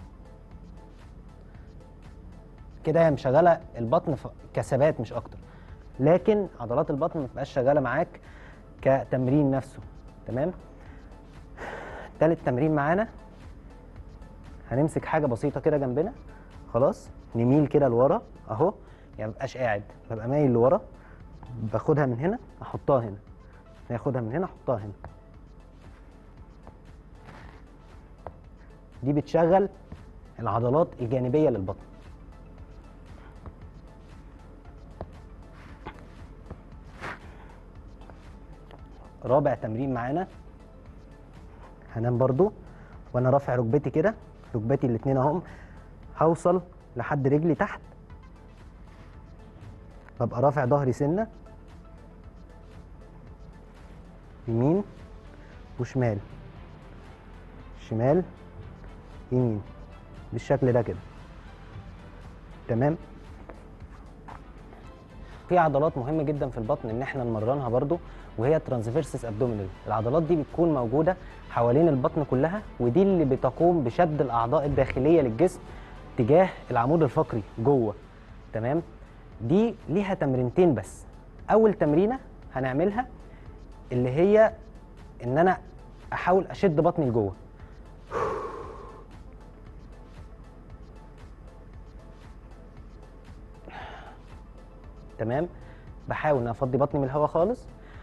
كده، هي مشغله البطن كثبات مش اكتر، لكن عضلات البطن ما تبقاش شغاله معاك كتمرين نفسه، تمام. تالت تمرين معانا هنمسك حاجه بسيطه كده جنبنا، خلاص نميل كده لورا اهو، يعني مبقاش قاعد، ببقى مايل لورا، باخدها من هنا احطها هنا، ناخدها من هنا احطها هنا. دي بتشغل العضلات الجانبيه للبطن. رابع تمرين معانا هنام برضو وانا رافع ركبتي كده، ركبتي الاتنين اهم، هوصل لحد رجلي تحت، ببقى رافع ظهري سنه يمين وشمال، شمال يمين بالشكل ده كده. تمام. في عضلات مهمه جدا في البطن ان احنا نمرنها برضو، وهي ترانسفيرسس ابدومينال. العضلات دي بتكون موجوده حوالين البطن كلها، ودي اللي بتقوم بشد الاعضاء الداخليه للجسم تجاه العمود الفقري جوه. تمام. دي ليها تمرينتين بس. اول تمرينه هنعملها اللي هي ان انا احاول اشد بطني لجوه. تمام. بحاول ان افضي بطني من الهواء خالص،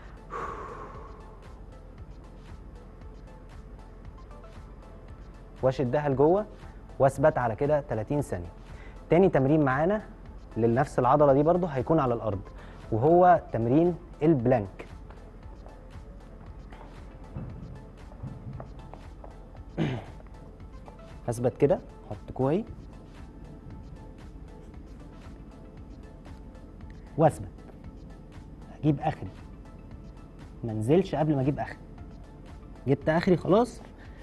واشدها لجوه واثبت على كده 30 ثانيه. تاني تمرين معانا لنفس العضله دي برضو هيكون على الارض، وهو تمرين البلانك. اثبت كده، احط كوعي واثبت، اجيب اخري، ما انزلش قبل ما اجيب اخري. جبت اخري خلاص،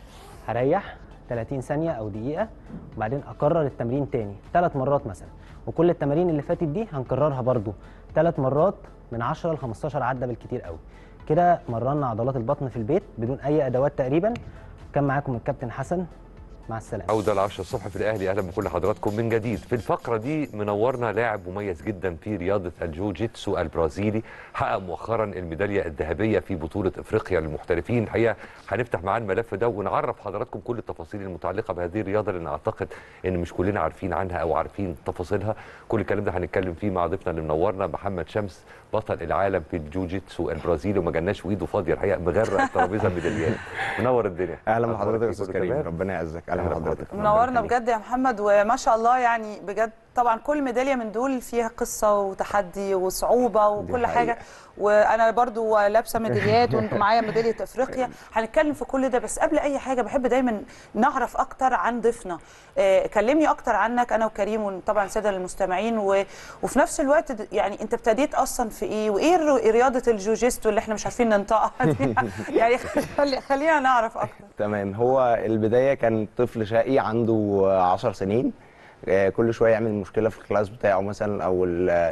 هريح 30 ثانيه او دقيقه، وبعدين اكرر التمرين تاني 3 مرات مثلا. وكل التمارين اللي فاتت دي هنكررها برضو 3 مرات من 10 ل 15 عده بالكتير قوي. كده مرنا عضلات البطن في البيت بدون اي ادوات تقريبا. كان معاكم الكابتن حسن، مع السلامه. عودة ل 10 الصبح في الاهلي، اهلا بكل حضراتكم من جديد. في الفقره دي منورنا لاعب مميز جدا في رياضه الجوجيتسو البرازيلي، حقق مؤخرا الميداليه الذهبيه في بطوله افريقيا للمحترفين. الحقيقه هنفتح معاه الملف ده ونعرف حضراتكم كل التفاصيل المتعلقه بهذه الرياضه، لان اعتقد ان مش كلنا عارفين عنها او عارفين تفاصيلها. كل الكلام ده هنتكلم فيه مع ضيفنا اللي منورنا محمد شمس، بطل العالم في الجوجيتسو البرازيلي، وما جالناش وايده فاضيه الحقيقه، مغرق الترابيزه ميداليات. منور الدنيا. اهلا بحضرتك يا استاذ كريم، ربنا يعزك. اهلا بحضرتك، منورنا بجد يا محمد، وما شاء الله يعني بجد. طبعا كل ميداليه من دول فيها قصه وتحدي وصعوبه وكل حاجه، وانا برضو لابسه ميداليات وانتم معايا ميداليه افريقيا. هنتكلم في كل ده، بس قبل اي حاجه بحب دايما نعرف اكتر عن ضيفنا. كلمني اكتر عنك انا وكريم وطبعا الساده المستمعين، وفي نفس الوقت يعني انت ابتديت اصلا في ايه، وايه رياضه الجوجيتسو اللي احنا مش عارفين ننطقها دي؟ يعني خلينا نعرف اكتر. تمام. هو البدايه كان طفل شقي عنده 10 سنين، كل شويه يعمل مشكله في الكلاس بتاعه مثلا، او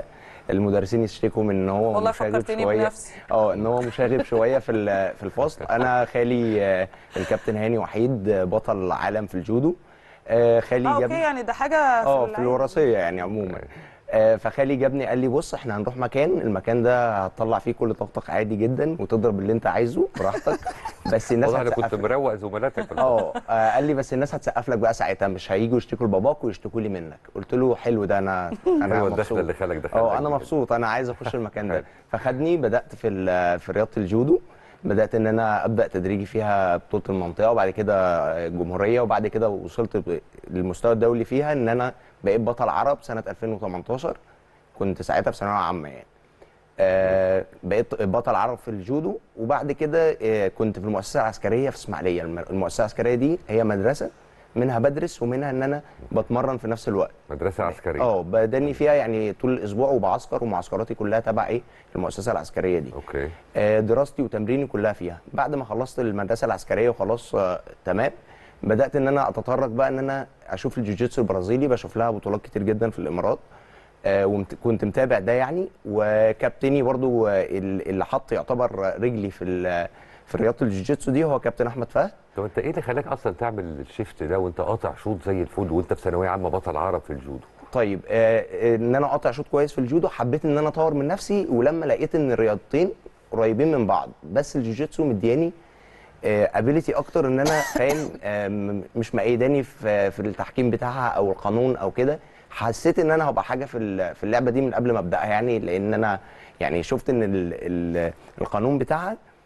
المدرسين يشتكوا من ان هو والله مشاغب فكرتني شويه بنفسي. ان هو مشاغب شويه في الفصل. انا خالي الكابتن هاني وحيد بطل عالم في الجودو. خالي اوكي، يعني ده حاجه في الوراثيه يعني عموما. فخالي جابني قال لي بص احنا هنروح المكان ده هتطلع فيه كل طاقتك عادي جدا، وتضرب اللي انت عايزه براحتك، بس الناس والله انا كنت مروق زملاتك. قال لي بس الناس هتسقف لك بقى ساعتها، مش هيجوا يشتكوا لباباك ويشتكوا لي منك. قلت له حلو ده، انا مبسوط اللي خلك دخلك. انا مبسوط، انا عايز اخش المكان ده. فخدني، بدات في رياضه الجودو، بدات ان انا ابدا تدريجي فيها بطوله المنطقه، وبعد كده الجمهوريه، وبعد كده وصلت للمستوى الدولي فيها، ان انا بقيت بطل عرب سنه 2018. كنت ساعتها في ثانويه عامه يعني. بقيت بطل عرب في الجودو، وبعد كده كنت في المؤسسه العسكريه في اسماعيليه. المؤسسه العسكريه دي هي مدرسه، منها بدرس ومنها ان انا بتمرن في نفس الوقت. مدرسه عسكريه بدني فيها يعني طول الاسبوع، وبعسكر، ومعسكراتي كلها تبع المؤسسه العسكريه دي. اوكي. دراستي وتمريني كلها فيها. بعد ما خلصت المدرسه العسكريه وخلاص تمام، بدات ان انا اتطرق بقى ان انا اشوف الجوجيتسو البرازيلي، بشوف لها بطولات كتير جدا في الامارات. وكنت متابع ده يعني. وكابتني برضو اللي حط يعتبر رجلي في رياضه الجوجيتسو دي هو كابتن احمد فهد. طب انت ايه اللي خلاك اصلا تعمل الشيفت ده وانت قاطع شوط زي الفل وانت في ثانويه عامه بطل عرب في الجودو؟ طيب ان انا قاطع شوط كويس في الجودو، حبيت ان انا اطور من نفسي، ولما لقيت ان الرياضتين قريبين من بعض، بس الجوجيتسو مدياني ابيليتي اكتر ان انا فاهم مش مقيداني في التحكيم بتاعها او القانون او كده. حسيت ان انا هبقى حاجه في اللعبه دي من قبل ما ابداها يعني، لان انا يعني شفت ان القانون بتاعها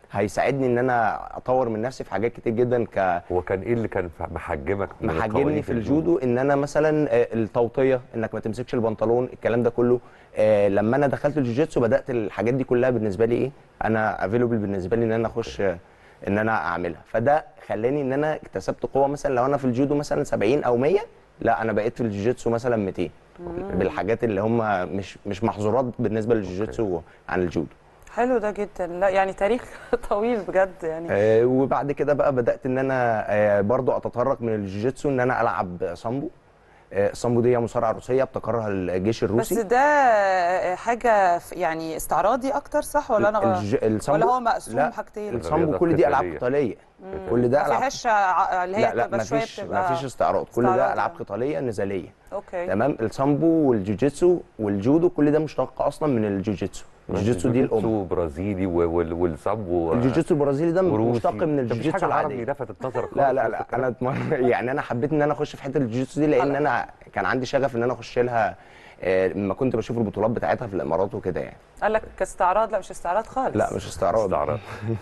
هيساعدني ان انا اطور من نفسي في حاجات كتير جدا. هو كان ايه اللي كان محجمك من محجمني في الجودو؟ ان انا مثلا التوطيه، انك ما تمسكش البنطلون، الكلام ده كله. لما انا دخلت الجوجيتسو بدات الحاجات دي كلها بالنسبه لي ايه، انا افيلبل بالنسبه لي ان انا اخش ان انا اعملها. فده خلاني ان انا اكتسبت قوه. مثلا لو انا في الجودو مثلا 70 او 100، لا انا بقيت في الجوجيتسو مثلا 200 بالحاجات اللي هم مش محظورات بالنسبه للجوجيتسو عن الجودو. حلو ده جدا. لا يعني تاريخ طويل بجد يعني. وبعد كده بقى بدات ان انا برضو اتطرق من الجوجيتسو ان انا العب سامبو. السامبو دي مصارعه روسيه ابتكرها الجيش الروسي. بس ده حاجه يعني استعراضي اكتر صح ولا انا ولا هو مقسوم حاجتين؟ السامبو كل دي العاب قتاليه. كل ده العاب ما فيهاش اللي هي لا ما فيش استعراض. كل ده العاب قتاليه نزاليه. اوكي تمام. السامبو والجوجيتسو والجودو كل ده مشتق اصلا من الجوجيتسو. الجوجيتسو دي الام. الجوجيتسو برازيلي والسامبو الجوجيتسو البرازيلي ده مشتق من الجوجيتسو العادي. لفتت نظرك خالص؟ لا انا يعني انا حبيت ان انا اخش في حته الجوجيتسو دي لان انا كان عندي شغف ان انا اخش لها لما كنت بشوف البطولات بتاعتها في الامارات وكده يعني. قال لك كاستعراض؟ لا مش استعراض خالص. لا مش استعراض.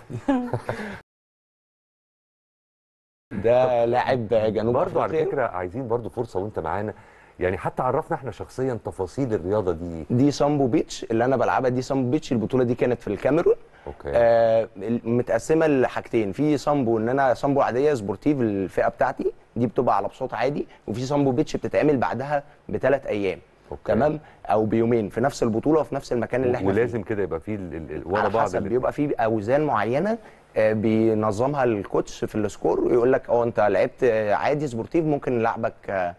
ده لاعب جنوب برضو على فكره عايزين برضو فرصه وانت معانا يعني حتى عرفنا احنا شخصيا تفاصيل الرياضه دي. دي سامبو بيتش اللي انا بلعبها. دي سامبو بيتش. البطوله دي كانت في الكاميرون. اوكي. متقسمه لحاجتين. في سامبو ان انا سامبو عاديه سبورتيف الفئه بتاعتي دي بتبقى على بساط عادي، وفي سامبو بيتش بتتعمل بعدها ب3 ايام. أوكي. تمام. او بيومين في نفس البطوله وفي نفس المكان اللي احنا فيه. ولازم كده يبقى فيه ورا بعض بيبقى فيه اوزان معينه بينظمها الكوتش في السكور ويقول لك انت لعبت عادي سبورتيف ممكن نلعبك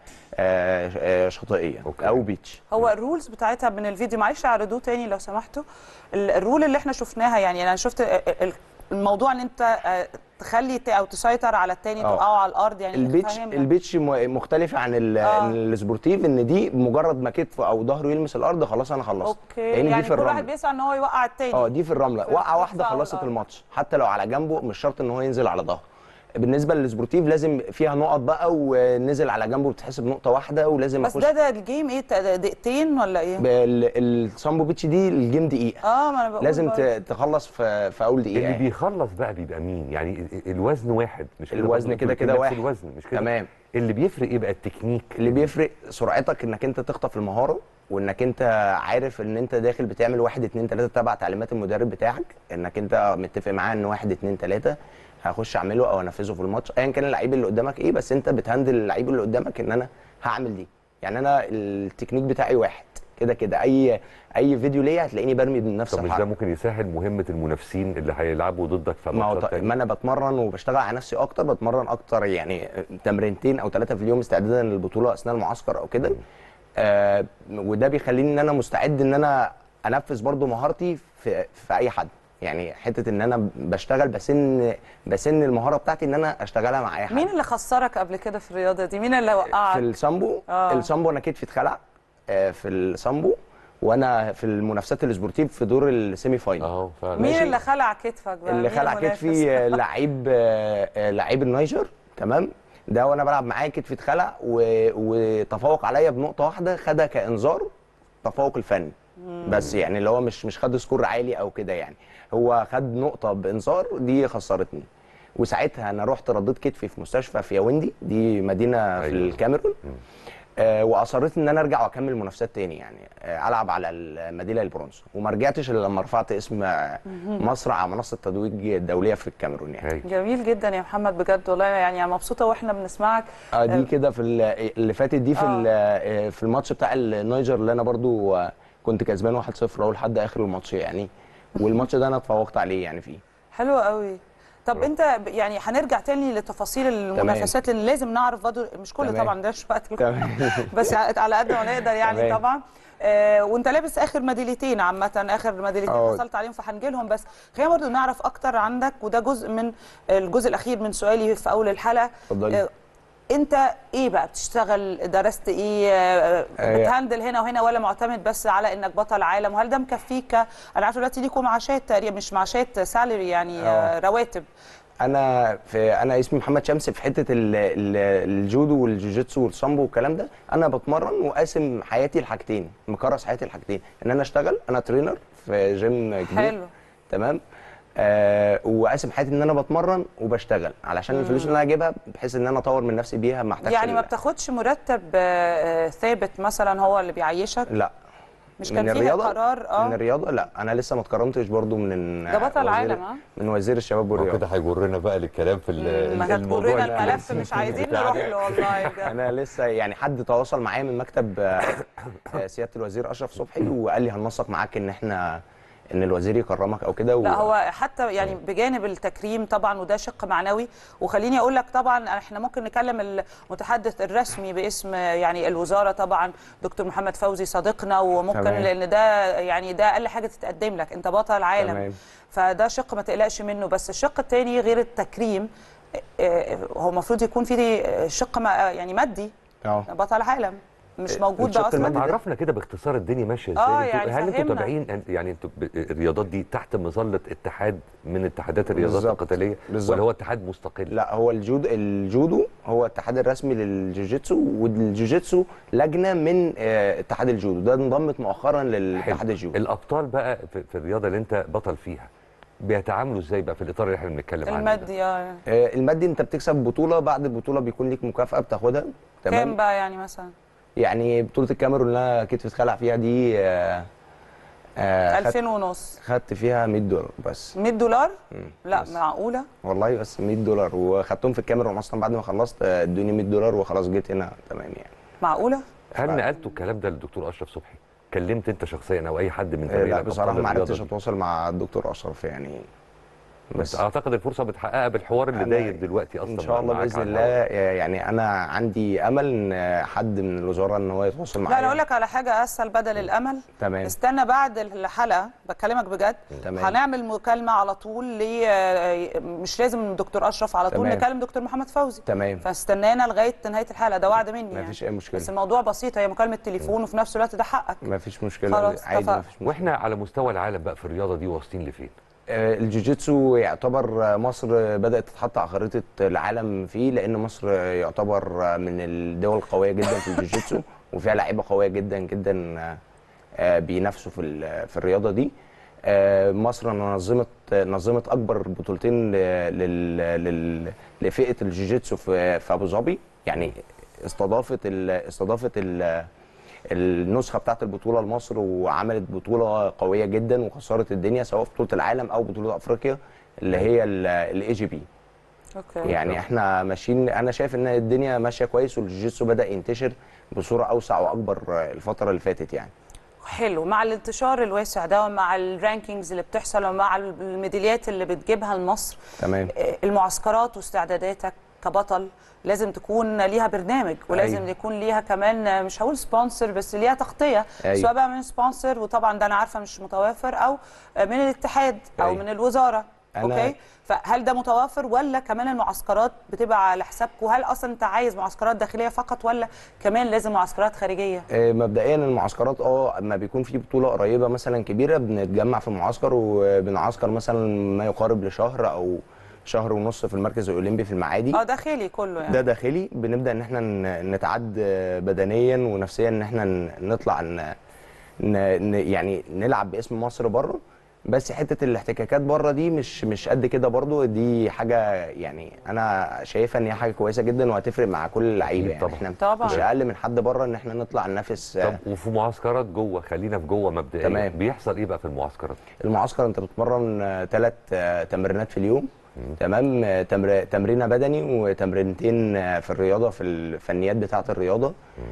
شاطئيه او بيتش. هو الرولز بتاعتها من الفيديو معلش اعرضوه تاني لو سمحتوا. الرول اللي احنا شفناها يعني انا شفت الموضوع ان انت تخلي او تسيطر على الثاني توقعه على الارض يعني. البيتش مختلفه عن السبورتيف ان دي مجرد ما كتفه او ظهره يلمس الارض خلاص انا خلصت. اوكي يعني كل واحد بيسعى ان هو يوقع الثاني. دي في الرمله وقعه واحده خلصت الماتش حتى لو على جنبه مش شرط ان هو ينزل على ظهره. بالنسبه للسبورتيف لازم فيها نقط بقى ونزل على جنبه بتتحسب نقطه واحده ولازم بس ده الجيم ايه دقيقتين ولا ايه؟ السامبو بيتش دي الجيم دقيقه. ما انا بقول لازم تخلص في اول دقيقه. اللي بيخلص بقى بيبقى مين؟ يعني الوزن واحد مش الوزن كده واحد. الوزن مش كده تمام. اللي بيفرق ايه بقى؟ التكنيك اللي بيفرق سرعتك انك انت تخطف المهاره وانك انت عارف ان انت داخل بتعمل 1 2 3 تبع تعليمات المدرب بتاعك انك انت متفق معاه ان 1 2 3 هخش اعمله او انفذه في الماتش ايا كان اللعيب اللي قدامك ايه. بس انت بتهندل اللعيب اللي قدامك ان انا هعمل دي. يعني انا التكنيك بتاعي واحد كده اي فيديو ليا هتلاقيني برمي بنفس الحركه. طب مش ده ممكن يسهل مهمه المنافسين اللي هيلعبوا ضدك في ماتشات تانية؟ ما انا بتمرن وبشتغل على نفسي اكتر. بتمرن اكتر يعني تمرينتين او 3 في اليوم استعدادا للبطوله اثناء المعسكر او كده. وده بيخليني ان انا مستعد ان انا انفذ برضو مهارتي في اي حد. يعني حته ان انا بشتغل بسن المهاره بتاعتي ان انا اشتغلها مع اي حد. مين اللي خسرك قبل كده في الرياضه دي؟ مين اللي وقعك؟ في السامبو. السامبو انا كتفي اتخلع في السامبو وانا في المنافسات السبورتيف في دور السيمي فاينل. مين اللي خلع كتفك بقى؟ اللي خلع كتفي لعيب النيجر. تمام. ده وانا بلعب معاه كتفي اتخلع وتفوق عليا بنقطه واحده خدها كانذار تفوق الفني. بس يعني اللي هو مش خد سكور عالي او كده يعني. هو خد نقطه بانذار دي خسرتني. وساعتها انا رحت رديت كتفي في مستشفى في ياوندي دي مدينه في الكاميرون. واصريت ان انا ارجع واكمل منافسات تاني يعني العب على الميداليه البرونز وما رجعتش الا لما رفعت اسم مصر على منصه التتويج الدوليه في الكاميرون يعني. جميل جدا يا محمد بجد والله يعني مبسوطه واحنا بنسمعك. دي كده في اللي فاتت دي في الماتش بتاع النيجر اللي انا برضو كنت كسبان 1-0 اهو لحد اخر الماتش يعني. والماتش ده انا اتفوقت عليه يعني فيه. حلو قوي. طب انت يعني هنرجع تاني لتفاصيل المنافسات لان لازم نعرف برضه مش كل طبعا ده مش وقت بس على قد ما نقدر يعني طبعا. وانت لابس اخر ميداليتين عامه اخر ميداليتين حصلت عليهم فهنجي لهم. بس خلينا برضه نعرف اكتر عنك وده جزء من الجزء الاخير من سؤالي في اول الحلقه. اتفضلي. انت ايه بقى بتشتغل؟ درست ايه؟ بتهندل هنا وهنا ولا معتمد بس على انك بطل عالم؟ وهل ده مكفيك؟ انا عارفه دلوقتي ليكوا معاشات تقريبا مش معاشات سالري يعني رواتب. انا اسمي محمد شمس. في حته الجودو والجوجيتسو والسامبو والكلام ده انا بتمرن وقاسم حياتي لحاجتين. مكرس حياتي لحاجتين ان انا اشتغل. انا ترينر في جيم كبير. حلو. تمام. وقاسم حياتي ان انا بتمرن وبشتغل علشان الفلوس اللي انا هجيبها بحيث ان انا اطور من نفسي بيها ما احتاجش. يعني ما بتاخدش مرتب ثابت مثلا هو اللي بيعيشك؟ لا. مش كان فيها قرار من الرياضه؟ لا انا لسه ما اتكرمتش برضو من ده بطل عالم من وزير الشباب والرياضه. كده هيجرنا بقى للكلام في الموضوع الملف مش عايزين نروح له والله ده. انا لسه يعني حد تواصل معايا من مكتب سياده الوزير اشرف صبحي وقال لي هننسق معاك ان الوزير يكرمك او كده. لا هو حتى يعني بجانب التكريم طبعا وده شق معنوي، وخليني اقول لك طبعا احنا ممكن نكلم المتحدث الرسمي باسم يعني الوزاره طبعا دكتور محمد فوزي صديقنا، وممكن تمام. لان ده يعني ده اقل حاجه تتقدم لك، انت بطل عالم تمام. فده شق ما تقلقش منه. بس الشق الثاني غير التكريم هو المفروض يكون في شق يعني مادي. بطل عالم مش موجود ده اصلا. عرفنا كده باختصار الدنيا ماشيه ازاي. يعني هل انتوا تابعين يعني انتوا الرياضات دي تحت مظله اتحاد من اتحادات الرياضات القتاليه ولا هو اتحاد مستقل؟ لا هو الجودو هو الاتحاد الرسمي للجوجيتسو، والجوجيتسو لجنه من اتحاد الجودو، ده انضمت مؤخرا للاتحاد الجودو. الابطال بقى في الرياضه اللي انت بطل فيها بيتعاملوا ازاي بقى في الاطار اللي احنا بنتكلم عنه؟ المادي المادي انت بتكسب بطوله، بعد البطوله بيكون ليك مكافاه بتاخدها. تمام. كام بقى يعني مثلا؟ يعني بطولة الكاميرون اللي انا كتفي اتخلع فيها دي 2000 ونص خدت فيها $100 بس. $100؟ لا بس. معقولة؟ والله بس $100 وخدتهم في الكاميرون اصلا بعد ما خلصت ادوني $100 وخلاص جيت هنا تمام يعني. معقولة؟ هل نقلتوا الكلام ده للدكتور اشرف صبحي؟ كلمت انت شخصيا او اي حد من لا بصراحة ما عرفتش اتواصل مع الدكتور اشرف يعني، بس اعتقد الفرصه بتحققها بالحوار اللي داير دلوقتي اصلا ان شاء الله باذن الله. يعني انا عندي امل ان حد من الوزاره ان هو يتواصل معايا. لا انا اقول لك على حاجه اسهل بدل الامل. تمام. استنى بعد الحلقه بكلمك بجد. تمام. هنعمل مكالمه على طول مش لازم دكتور اشرف على طول. تمام. نكلم دكتور محمد فوزي. تمام. فاستنانا لغايه نهايه الحلقه، ده وعد مني. مفيش اي مشكله. بس الموضوع بسيط، هي مكالمه تليفون وفي نفس الوقت ده حقك. مفيش مشكله عادي مفيش مشكله. واحنا على مستوى العالم بقى في الرياضه دي واصلين لفين؟ الجوجيتسو يعتبر مصر بدأت تتحط على خريطة العالم فيه، لأن مصر يعتبر من الدول القوية جدا في الجوجيتسو وفيها لعيبة قوية جدا جدا بينافسوا في الرياضة دي. مصر نظمت أكبر بطولتين لفئة الجوجيتسو في أبو ظبي، يعني استضافت النسخه بتاعت البطوله لمصر وعملت بطوله قويه جدا وكسرت الدنيا سواء في بطوله العالم او بطوله افريقيا اللي هي الاي جي بي. اوكي. يعني احنا ماشيين، انا شايف ان الدنيا ماشيه كويس والجوجيتسو بدا ينتشر بصوره اوسع واكبر الفتره اللي فاتت يعني. حلو. مع الانتشار الواسع ده ومع الرانكينجز اللي بتحصل ومع الميداليات اللي بتجيبها لمصر، تمام، المعسكرات واستعداداتك كبطل لازم تكون ليها برنامج ولازم أيوة. يكون ليها كمان مش هقول سبونسر بس ليها تغطيه. أيوة. سواء بقى من سبونسر وطبعا ده انا عارفه مش متوافر او من الاتحاد او أيوة. من الوزاره. اوكي، فهل ده متوافر ولا كمان المعسكرات بتبقى على حسابكم؟ هل اصلا انت عايز معسكرات داخليه فقط ولا كمان لازم معسكرات خارجيه؟ مبدئيا المعسكرات اما بيكون في بطوله قريبه مثلا كبيره بنتجمع في معسكر وبنعسكر مثلا ما يقارب لشهر او شهر ونص في المركز الاولمبي في المعادي. داخلي كله يعني. ده داخلي، بنبدا ان احنا نتعد بدنيا ونفسيا ان احنا نطلع يعني نلعب باسم مصر بره. بس حته الاحتكاكات بره دي مش قد كده برضو، دي حاجه يعني انا شايفها ان هي حاجه كويسه جدا وهتفرق مع كل اللعيبه يعني. احنا طبعا مش اقل من حد بره ان احنا نطلع ننافس. طب وفي معسكرات جوه، خلينا في جوه مبدئيا. تمام. بيحصل ايه بقى في المعسكرات؟ المعسكر انت بتتمرن 3 تمرينات في اليوم. تمام، تمرينه بدني وتمرينتين في الرياضه في الفنيات بتاعه الرياضه.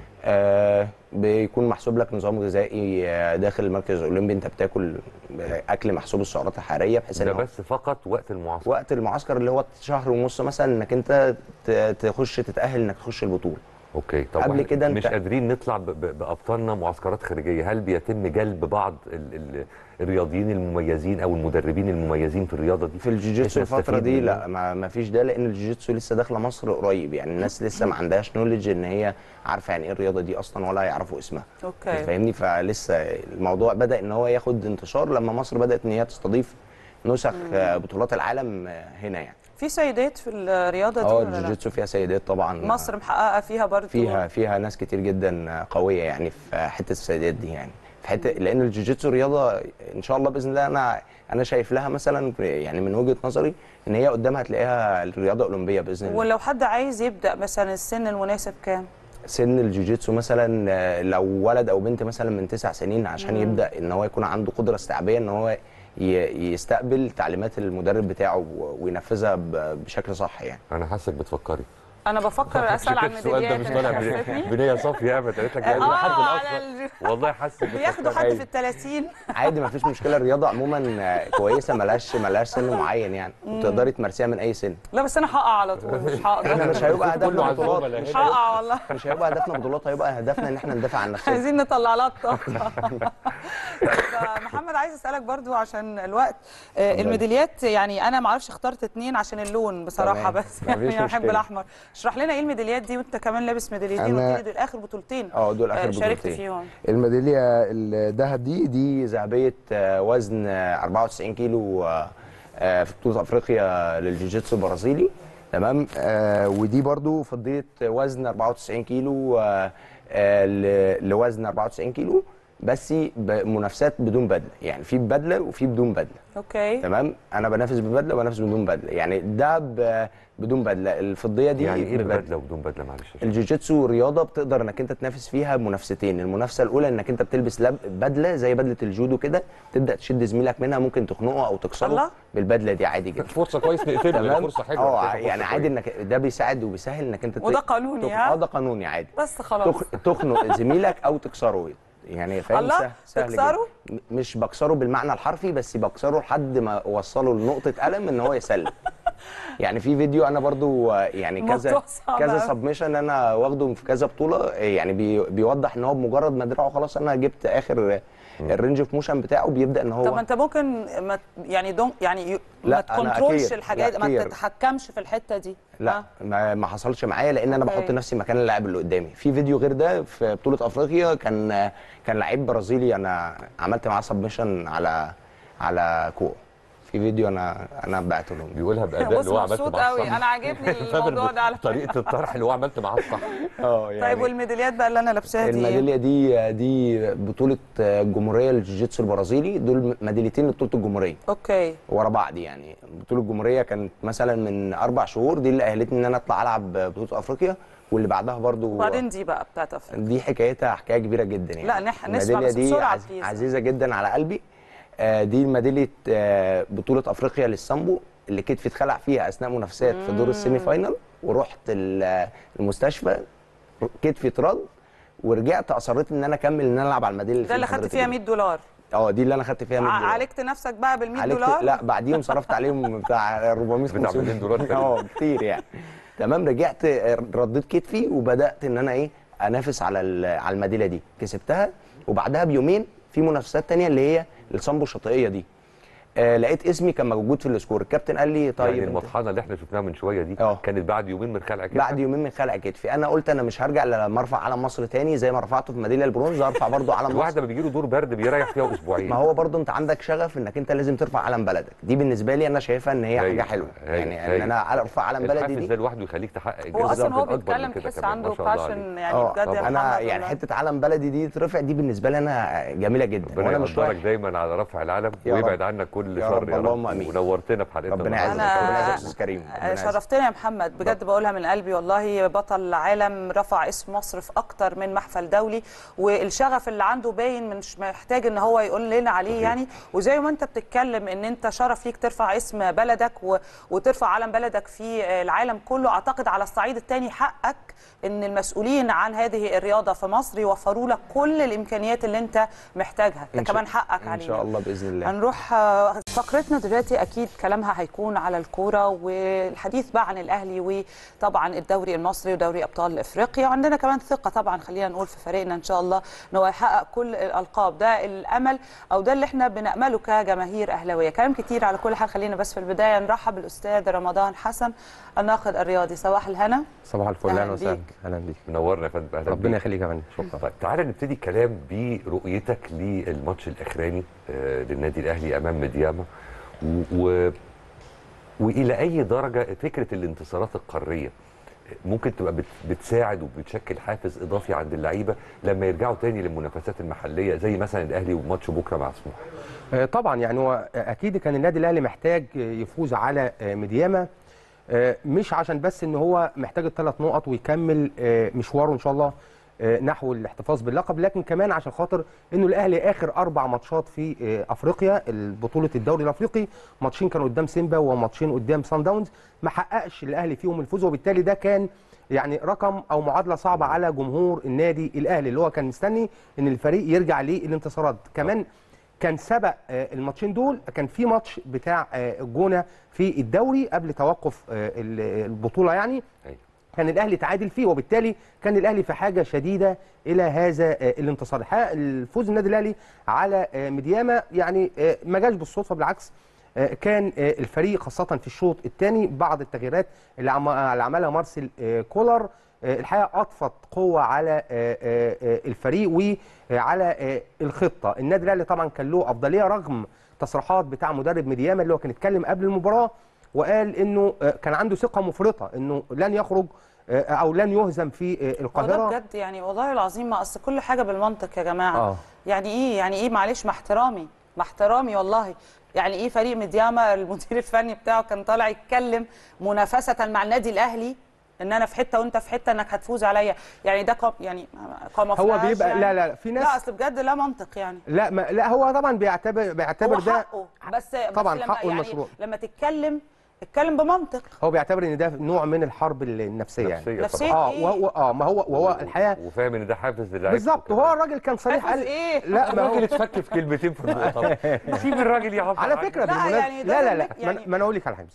بيكون محسوب لك نظام غذائي داخل المركز الاولمبي، انت بتاكل اكل محسوب السعرات الحراريه بحيث ده بس فقط وقت المعسكر. وقت المعسكر اللي هو شهر ونص مثلا انك انت تخش تتاهل انك تخش البطوله. اوكي. طب قبل كده مش قادرين نطلع بابطالنا معسكرات خارجيه، هل بيتم جلب بعض الرياضيين المميزين او المدربين المميزين في الرياضه دي؟ في الجوجيتسو الفتره دي لا ما فيش ده، لان الجوجيتسو لسه داخله مصر قريب، يعني الناس لسه ما عندهاش نوليدج ان هي عارفه يعني ايه الرياضه دي اصلا ولا يعرفوا اسمها. اوكي، فاهمني؟ فلسه الموضوع بدا ان هو ياخد انتشار لما مصر بدات ان هي تستضيف نسخ بطولات العالم هنا يعني. في سيدات في الرياضه دي ولا لا؟ الجوجيتسو فيها سيدات طبعا. مصر محققه فيها برضه. فيها ناس كتير جدا قويه يعني في حته السيدات دي يعني. في حته، لان الجوجيتسو رياضه ان شاء الله باذن الله انا شايف لها مثلا يعني من وجهه نظري ان هي قدامها هتلاقيها الرياضه اولمبيه باذن الله. ولو حد عايز يبدا مثلا السن المناسب كام؟ سن الجوجيتسو مثلا لو ولد او بنت مثلا من 9 سنين عشان يبدا ان هو يكون عنده قدره استيعابيه ان هو يستقبل تعليمات المدرب بتاعه وينفذها بشكل صح يعني. انا حاسك بتفكري. انا بفكر اسال عن السؤال ده مش طالع بنيه صافيه ابدا، قالت لك حد الاصغر والله حاسك بياخدوا حد في ال30 عادي ما فيش مشكله. الرياضه عموما كويسه ملهاش سن معين يعني، وتقدري تمارسيها من اي سن. لا بس انا هقع على طول، مش هقدر. احنا مش هيبقى هدفنا بطولات، مش هقع والله، مش هيبقى هدفنا بطولات، هيبقى هدفنا ان احنا ندافع عن نفسنا. عايزين نطلع لها الطاقه. محمد عايز اسالك برضو عشان الوقت، الميداليات يعني انا ما اعرفش اخترت 2 عشان اللون بصراحه، بس يعني بحب الاحمر. اشرح لنا ايه الميداليات دي، وانت كمان لابس ميداليتين وقلت دول اخر بطولتين. دول اخر بطولتين شاركت فيهم. الميداليه الذهب دي ذهبيه وزن 94 كيلو في بطوله افريقيا للجوجيتسو البرازيلي، تمام. ودي برضو فضيه وزن 94 كيلو لوزن 94 كيلو بس بمنافسات بدون بدله، يعني في بدله وفي بدون بدله. اوكي تمام. انا بنافس ببدله وبنافس بدون بدله، يعني ده بدون بدله. الفضيه دي يعني ايه ببدله وبدون بدله؟ معلش. الجوجيتسو رياضه بتقدر انك انت تنافس فيها منافستين. المنافسه الاولى انك انت بتلبس بدله زي بدله الجودو كده، تبدا تشد زميلك منها، ممكن تخنقه او تكسره بالبدله دي عادي جدا. فرصه كويس نقتله، فرصه حلوه. يعني عادي انك ده بيساعد وبيسهل انك انت وده قانوني. ده قانوني عادي، بس خلاص تخنق زميلك او تكسره يعني، فاهم؟ سهل تكسره؟ مش بكسره بالمعنى الحرفي، بس بكسره لحد ما اوصله لنقطه الم ان هو يسلم. يعني في فيديو انا برضو يعني كذا سبمشن انا واخده في كذا بطوله، يعني بيوضح ان هو بمجرد ما دراعه خلاص انا جبت اخر الرينج اوف موشن بتاعه بيبدا ان هو. طب ما انت ممكن ما تكنترولش الحاجات، ما تتحكمش في الحته دي. لا ما حصلش معايا، لان انا بحط نفسي مكان اللاعب اللي قدامي. في فيديو غير ده في بطوله افريقيا كان لعيب برازيلي انا عملت معاه سبمشن على كوع. في فيديو انا بعته لهم بيقولها باداء اللي هو عملته معاه قوي. انا عاجبني الموضوع ده على طريقه الطرح اللي هو عملته معاه الصح. يعني طيب والميداليات بقى اللي انا لابساها دي؟ الميداليه دي بطوله الجمهوريه للجوجيتسو البرازيلي، دول ميداليتين لبطوله الجمهوريه. اوكي. ورا بعض يعني. بطوله الجمهوريه كانت مثلا من 4 شهور، دي اللي اهلتني ان انا اطلع العب بطوله افريقيا، واللي بعدها برضو. وبعدين دي بقى بتاعت افريقيا دي حكايتها حكايه كبيره جدا يعني. لا نسمع بس بسرعه. دي عزيزه جدا على قلبي. دي ميداليه بطوله افريقيا للسامبو اللي كتفي اتخلع فيها اثناء منافسات في دور السيمي فاينال، ورحت المستشفى كتفي اترد، ورجعت اصريت ان انا اكمل ان انا العب على الميداليه ده اللي خدت فيها $100. دي اللي انا خدت فيها $100. عالجت نفسك بقى بال$100؟ لا بعديهم صرفت عليهم بتاع 400 $500 كتير يعني. تمام. رجعت رديت كتفي وبدات ان انا انافس على الميداليه دي، كسبتها. وبعدها بيومين في منافسات تانية اللي هي السامبو الشاطئيه دي، لقيت اسمي كان موجود في السكور. الكابتن قال لي طيب يعني المطحنه اللي احنا شفناها من شويه دي كانت بعد يومين من خلع كتفي. بعد يومين من خلع كتفي. انا قلت انا مش هرجع لما ارفع علم مصر تاني زي ما رفعته في ميداليه البرونز، هرفع برضه علم مصر. الواحد لما بيجي له دور برد بيريح فيها اسبوعين. ما هو برضه انت عندك شغف انك انت لازم ترفع علم بلدك، دي بالنسبه لي انا شايفها ان هي حاجه حلوه يعني ان انا ارفع علم بلدي دي. ده لوحده يخليك تحقق انجاز. هو اصلا هو بيتكلم تحس عنده باشن يعني بجد. انا يعني حته علم بلدي دي ترفع، دي بالنسبه لي انا جميله جدا. وانا مش دايما على رفع العلم ويبعد عنك كل شر يا رب. ونورتنا في حلقتنا. ربنا يعزك. ربنا يعزك استاذ كريم. شرفتنا يا محمد بجد، بقولها من قلبي والله. بطل العالم، رفع اسم مصر في اكتر من محفل دولي، والشغف اللي عنده باين، مش محتاج ان هو يقول لنا عليه يعني. وزي ما انت بتتكلم ان انت شرف ليك ترفع اسم بلدك وترفع علم بلدك في العالم كله. اعتقد على الصعيد الثاني حقك ان المسؤولين عن هذه الرياضه في مصر يوفروا لك كل الامكانيات اللي انت محتاجها. ده كمان حقك علينا ان شاء الله باذن الله. هنروح فقرتنا دلوقتي، اكيد كلامها هيكون على الكوره والحديث بقى عن الاهلي وطبعا الدوري المصري ودوري ابطال افريقيا. وعندنا كمان ثقه طبعا، خلينا نقول في فريقنا ان شاء الله ان هو يحقق كل الالقاب. ده الامل او ده اللي احنا بنامله كجماهير اهلاويه. كلام كتير على كل حال. خلينا بس في البدايه نرحب بالاستاذ رمضان حسن الناقد الرياضي. صباح الهنا. صباح الفل. اهلا وسهلا. اهلا بيك. منورنا يا فندم. ربنا يخليك يا فندم. شكرا. طيب تعالى نبتدي كلام برؤيتك للماتش الاخراني للنادي الاهلي امام ميدياما، والى اي درجه فكره الانتصارات القاريه ممكن تبقى بتساعد وبتشكل حافز اضافي عند اللعيبه لما يرجعوا تاني للمنافسات المحليه زي مثلا الاهلي وماتش بكره مع سموحه؟ طبعا يعني هو اكيد كان النادي الاهلي محتاج يفوز على ميدياما، مش عشان بس ان هو محتاج ال3 نقط ويكمل مشواره ان شاء الله نحو الاحتفاظ باللقب، لكن كمان عشان خاطر انه الاهلي اخر 4 ماتشات في افريقيا بطوله الدوري الافريقي، ماتشين كانوا قدام سيمبا وماتشين قدام سان داونز، ما حققش الاهلي فيهم الفوز، وبالتالي ده كان يعني رقم او معادله صعبه على جمهور النادي الاهلي اللي هو كان مستني ان الفريق يرجع للانتصارات. كمان كان سبق الماتشين دول، كان في ماتش بتاع الجونه في الدوري قبل توقف البطوله يعني كان الاهلي تعادل فيه، وبالتالي كان الاهلي في حاجه شديده الى هذا الانتصار. الحقيقه الفوز النادي الاهلي على ميدياما يعني ما جاش بالصدفه، بالعكس كان الفريق خاصه في الشوط الثاني بعض التغييرات اللي عملها مارسيل كولر الحقيقه اضفت قوه على الفريق وعلى الخطه. النادي الاهلي طبعا كان له افضليه رغم تصريحات بتاع مدرب ميدياما اللي هو كان اتكلم قبل المباراه وقال انه كان عنده ثقه مفرطه انه لن يخرج او لن يهزم في القاهره. وده بجد يعني والله العظيم ما اصل كل حاجه بالمنطق يا جماعه. يعني ايه معلش، مع احترامي والله، يعني ايه فريق ميدياما المدير الفني بتاعه كان طالع يتكلم منافسه مع النادي الاهلي ان انا في حته وانت في حته انك هتفوز عليا، يعني ده يعني هو بيبقى يعني لا في ناس لا اصل بجد لا منطق يعني. لا هو طبعا بيعتبر هو ده حقه بس طبعا لما حقه المشروع. لما اتكلم بمنطق. هو بيعتبر ان ده نوع من الحرب النفسيه يعني. نفسيه ما هو الحقيقه وفاهم ان ده حافز للعيبه بالظبط. وهو الراجل كان صريح قال ايه؟ لا الراجل اتفك في كلمتين في المؤتمر. سيب الراجل يعبر على فكره بالمناسبه يعني لا يعني ما انا اقول لك على حاجه،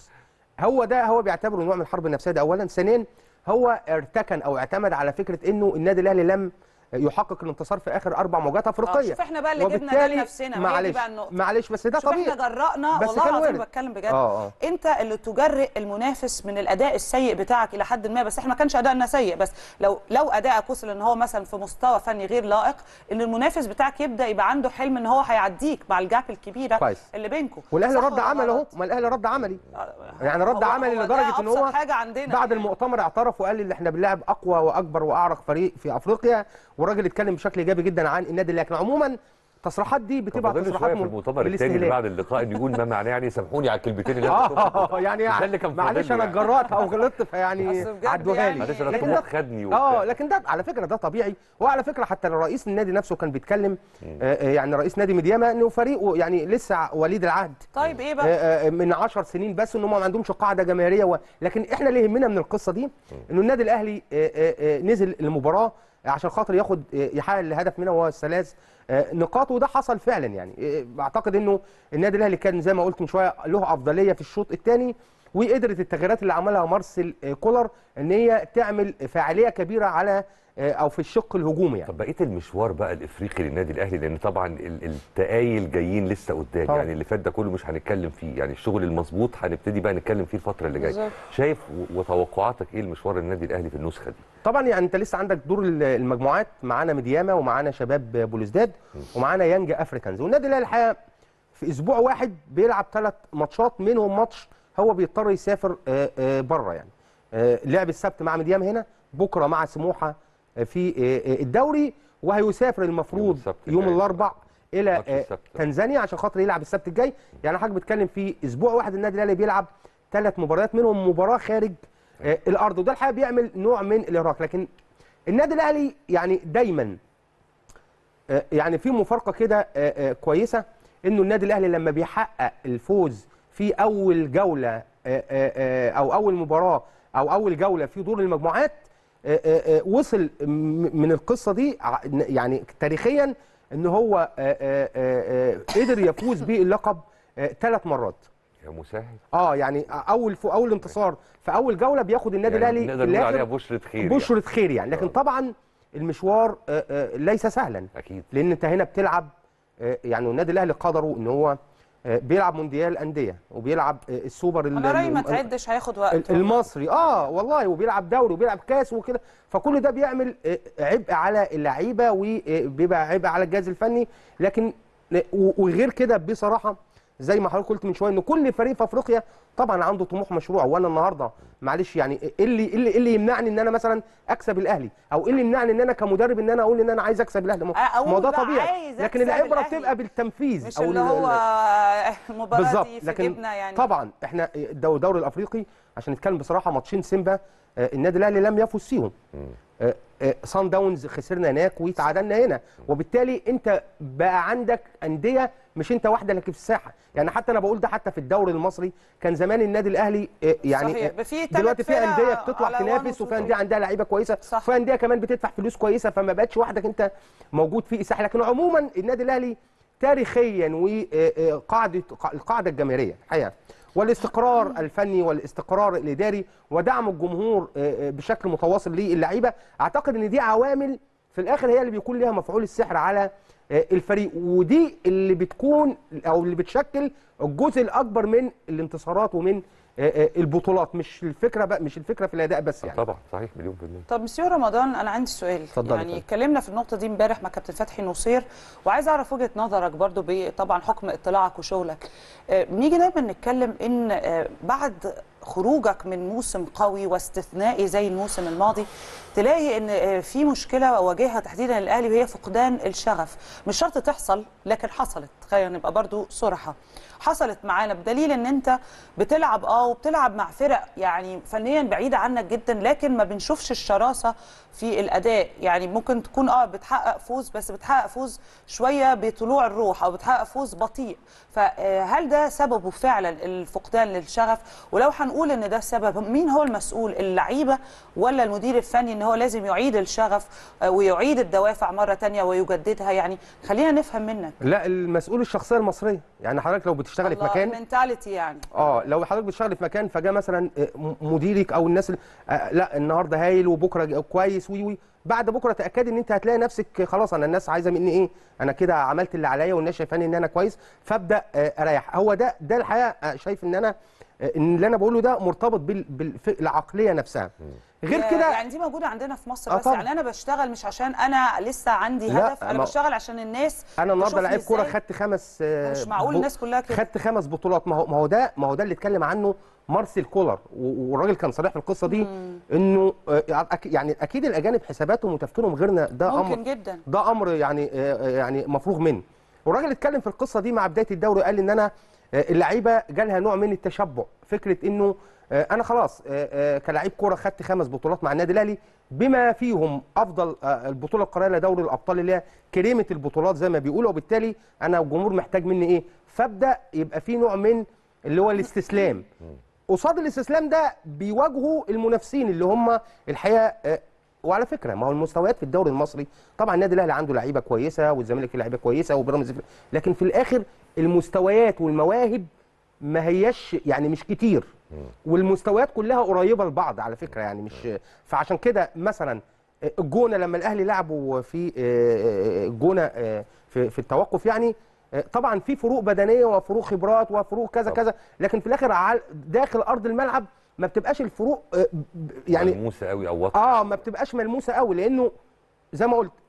هو بيعتبره نوع من الحرب النفسيه ده اولا. ثانيا هو ارتكن او اعتمد على فكره انه النادي الاهلي لم يحقق الانتصار في اخر 4 مواجهات افريقيه. شوف احنا بقى اللي جبنا ده لنفسنا، معلش بس ده طبيعي. احنا جرأنا والله العظيم بتكلم بجد. انت اللي تجرئ المنافس من الاداء السيء بتاعك الى حد ما، بس احنا ما كانش ادائنا سيء، بس لو ادائك وصل ان هو مثلا في مستوى فني غير لائق، ان المنافس بتاعك يبدا يبقى عنده حلم ان هو هيعديك مع الجاب الكبيره كويس اللي بينكم. والاهلي رد عمل اهو، ما الاهلي رد عملي يعني رد عملي لدرجه ان هو بعد المؤتمر اعترف وقال ان احنا بنلعب اقوى واكبر واعرق فريق في افريقيا، والراجل اتكلم بشكل ايجابي جدا عن النادي. لكن عموما التصريحات دي بتبقى تصريحات في المؤتمر الثاني اللي بعد اللقاء ان يقول ما معناه يعني سامحوني على الكلمتين اللي يعني معلش انا اتجرأت او غلطت فيعني عدوها لي. معلش انا الطموح خدني لكن ده على فكره ده طبيعي. وعلى فكره حتى رئيس النادي نفسه كان بيتكلم يعني رئيس نادي ميدياما انه فريقه يعني لسه وليد العهد. طيب ايه بقى من 10 سنين بس ان هم ما عندهمش قاعده جماهيريه لكن احنا اللي يهمنا من القصه دي انه النادي الاهلي نزل المباراه عشان خاطر يحقق الهدف منها وهو ال3 نقاط، وده حصل فعلا. يعني اعتقد انه النادي الاهلي كان زي ما قلت من شويه له افضليه في الشوط الثاني، وقدرت التغييرات اللي عملها مارسيل كولر ان هي تعمل فاعليه كبيره على او في الشق الهجومي يعني. طب بقيه المشوار بقى الافريقي للنادي الاهلي، لان طبعا التقايل جايين لسه قدام يعني اللي فات ده كله مش هنتكلم فيه، يعني الشغل المظبوط هنبتدي بقى نتكلم فيه الفتره اللي جايه. شايف وتوقعاتك ايه المشوار النادي الاهلي في النسخه دي؟ طبعا يعني انت لسه عندك دور المجموعات، معانا ميدياما ومعانا شباب بوليسداد ومعانا يانج افريكانز، والنادي الاهلي الحقيقه في اسبوع واحد بيلعب 3 ماتشات، منهم ماتش هو بيضطر يسافر بره يعني. لعب السبت مع ميدياما هنا، بكره مع سموحه في الدوري، وهيسافر المفروض يوم الاربعاء الى تنزانيا عشان خاطر يلعب السبت الجاي. يعني حضرتك بتتكلم في اسبوع واحد النادي الاهلي بيلعب 3 مباريات، منهم مباراه خارج الارض، وده الحقيقه بيعمل نوع من الارهاق. لكن النادي الاهلي يعني دايما يعني في مفارقه كده كويسه، انه النادي الاهلي لما بيحقق الفوز في اول جوله او اول مباراه او اول جوله في دور المجموعات، وصل من القصه دي يعني تاريخيا ان هو قدر يفوز باللقب 3 مرات. يا مسهل. يعني اول انتصار في اول جوله بياخد النادي الاهلي نقدر نقول عليها بشرة خير، بشرة خير يعني. لكن طبعا المشوار ليس سهلا اكيد، لان انت هنا بتلعب يعني النادي الاهلي قدره ان هو بيلعب مونديال انديه وبيلعب السوبر انا رايي ما تعدش هياخد وقت المصري والله، وبيلعب دوري وبيلعب كاس وكده، فكل ده بيعمل عبء على اللعيبه وبيبقى عبء على الجهاز الفني. لكن وغير كده بصراحه زي ما حضرتك قلت من شويه ان كل فريق في افريقيا طبعا عنده طموح مشروع. وانا النهارده معلش يعني ايه اللي يمنعني ان انا مثلا اكسب الاهلي، او ايه اللي يمنعني ان انا كمدرب ان انا اقول ان انا عايز اكسب الاهلي؟ ما ده طبيعي، لكن العبره بتبقى بالتنفيذ مش اللي هو المباراه دي في جبنا يعني. طبعا احنا الدوري الافريقي عشان نتكلم بصراحه، ماتشين سيمبا النادي الاهلي لم يفوز فيهم. صن داونز خسرنا هناك وتعادلنا هنا، وبالتالي انت بقى عندك انديه مش انت واحده لك في الساحه. يعني حتى انا بقول ده حتى في الدوري المصري كان زمان النادي الاهلي يعني دلوقتي في انديه بتطلع تنافس، وفي انديه عندها لعيبه كويسه، وفي انديه كمان بتدفع فلوس كويسه، فما بقتش وحدك انت موجود في الساحه. لكن عموما النادي الاهلي تاريخيا القاعده الجماهيريه الحقيقه والاستقرار الفني والاستقرار الاداري ودعم الجمهور بشكل متواصل للعيبه، اعتقد ان دي عوامل في الاخر هي اللي بيكون لها مفعول السحر على الفريق، ودي اللي بتكون او اللي بتشكل الجزء الاكبر من الانتصارات ومن البطولات. مش الفكره في الاداء بس يعني. طبعا صحيح مليون في المية. طب مسيو رمضان، انا عندي سؤال. يعني اتكلمنا في النقطه دي امبارح مع كابتن فتحي نصير، وعايز اعرف وجهه نظرك برضو طبعا حكم اطلاعك وشغلك. بنيجي دايما نتكلم ان بعد خروجك من موسم قوي واستثنائي زي الموسم الماضي تلاقي ان في مشكله واجهها تحديدا الاهلي، وهي فقدان الشغف. مش شرط تحصل لكن حصلت، خلينا نبقى برضو صراحه، حصلت معانا بدليل ان انت بتلعب وبتلعب مع فرق يعني فنيا بعيده عنك جدا، لكن ما بنشوفش الشراسه في الاداء. يعني ممكن تكون بتحقق فوز، بس بتحقق فوز شويه بطلوع الروح، او بتحقق فوز بطيء. فهل ده سببه فعلا الفقدان للشغف؟ ولو هنقول ان ده السبب، مين هو المسؤول؟ اللعيبه ولا المدير الفني ان هو لازم يعيد الشغف ويعيد الدوافع مره ثانيه ويجددها؟ يعني خلينا نفهم منك. لا، المسؤول الشخصيه المصريه. يعني حضرتك لو بتشتغلي في مكان المنتاليتي يعني لو حضرتك بتشتغلي في مكان فجاه مثلا مديرك او الناس لا النهارده هايل وبكره كويس بعد بكره تاكدي ان انت هتلاقي نفسك خلاص انا الناس عايزه مني ايه، انا كده عملت اللي عليا والناس شايفاني ان انا كويس، فابدا اريح. هو ده الحقيقه شايف ان انا ان اللي انا بقوله ده مرتبط بالعقليه نفسها. غير كده يعني دي موجوده عندنا في مصر بس. يعني انا بشتغل مش عشان انا لسه عندي هدف، انا بشتغل عشان الناس. انا النهارده لعيب كوره خدت 5 مش معقول الناس كلها كده. خدت 5 بطولات. ما هو ده اللي اتكلم عنه مارسيل كولر، والراجل كان صريح في القصه دي انه يعني اكيد الاجانب حساباتهم وتفكيرهم غيرنا، ده ممكن امر جدا، ده امر يعني مفروغ منه. والراجل اتكلم في القصه دي مع بدايه الدوري، قال ان انا اللعيبه جالها نوع من التشبع، فكره انه انا خلاص كلاعب كوره خدت 5 بطولات مع النادي الاهلي بما فيهم افضل البطوله القاريه لدوري الابطال اللي هي كريمه البطولات زي ما بيقولوا، وبالتالي انا الجمهور محتاج مني ايه، فابدا يبقى في نوع من اللي هو الاستسلام. قصاد الاستسلام ده بيواجهوا المنافسين اللي هم الحقيقه وعلى فكره ما هو المستويات في الدوري المصري طبعا النادي الاهلي عنده لعيبه كويسه والزمالك فيه لعيبه كويسه وبيراميدز، لكن في الاخر المستويات والمواهب ما هياش يعني مش كتير، والمستويات كلها قريبه لبعض على فكره يعني مش. فعشان كده مثلا الجونه لما الاهلي لعبوا في الجونه في التوقف يعني طبعا في فروق بدنيه وفروق خبرات وفروق كذا كذا، لكن في الاخر داخل ارض الملعب ما بتبقاش الفروق يعني ملموسه قوي او واضحه. ما بتبقاش ملموسه قوي، لانه زي ما قلت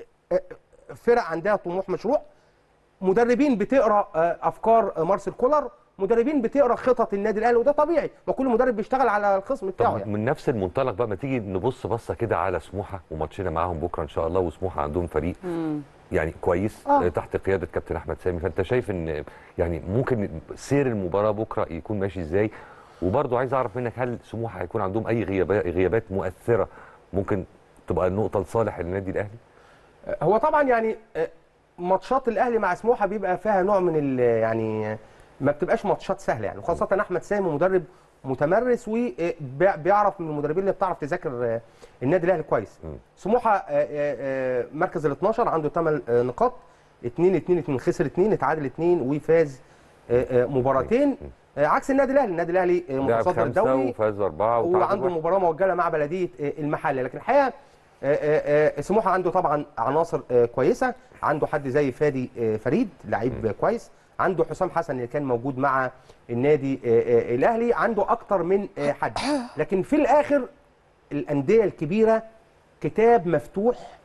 فرق عندها طموح مشروع، مدربين بتقرا افكار مارسيل كولر، مدربين بتقرا خطط النادي الاهلي، وده طبيعي وكل مدرب بيشتغل على الخصم بتاعه. يعني من نفس المنطلق بقى ما تيجي نبص بصه كده على سموحه وماتشنا معاهم بكره ان شاء الله، وسموحه عندهم فريق يعني كويس تحت قياده كابتن احمد سامي، فانت شايف ان يعني ممكن سير المباراه بكره يكون ماشي ازاي؟ وبرضه عايز اعرف منك هل سموحه هيكون عندهم اي غيابات مؤثره ممكن تبقى النقطه لصالح النادي الاهلي؟ هو طبعا يعني ماتشات الاهلي مع سموحه بيبقى فيها نوع من يعني ما بتبقاش ماتشات سهله يعني، خاصه احمد سامي مدرب متمرس وبيعرف من المدربين اللي بتعرف تذاكر النادي الاهلي كويس. سموحه مركز ال 12 عنده 8 نقاط، 2 خسر 2 اتعادل 2 وفاز مباراتين، عكس النادي الاهلي متصدر الدوري وفاز 4 وعنده مباراه مؤجله مع بلديه المحله. لكن الحقيقه سموحه عنده طبعا عناصر كويسه، عنده حد زي فادي فريد لعيب كويس، عنده حسام حسن اللي كان موجود مع النادي الاهلي، عنده اكتر من حد. لكن في الاخر الانديه الكبيره كتاب مفتوح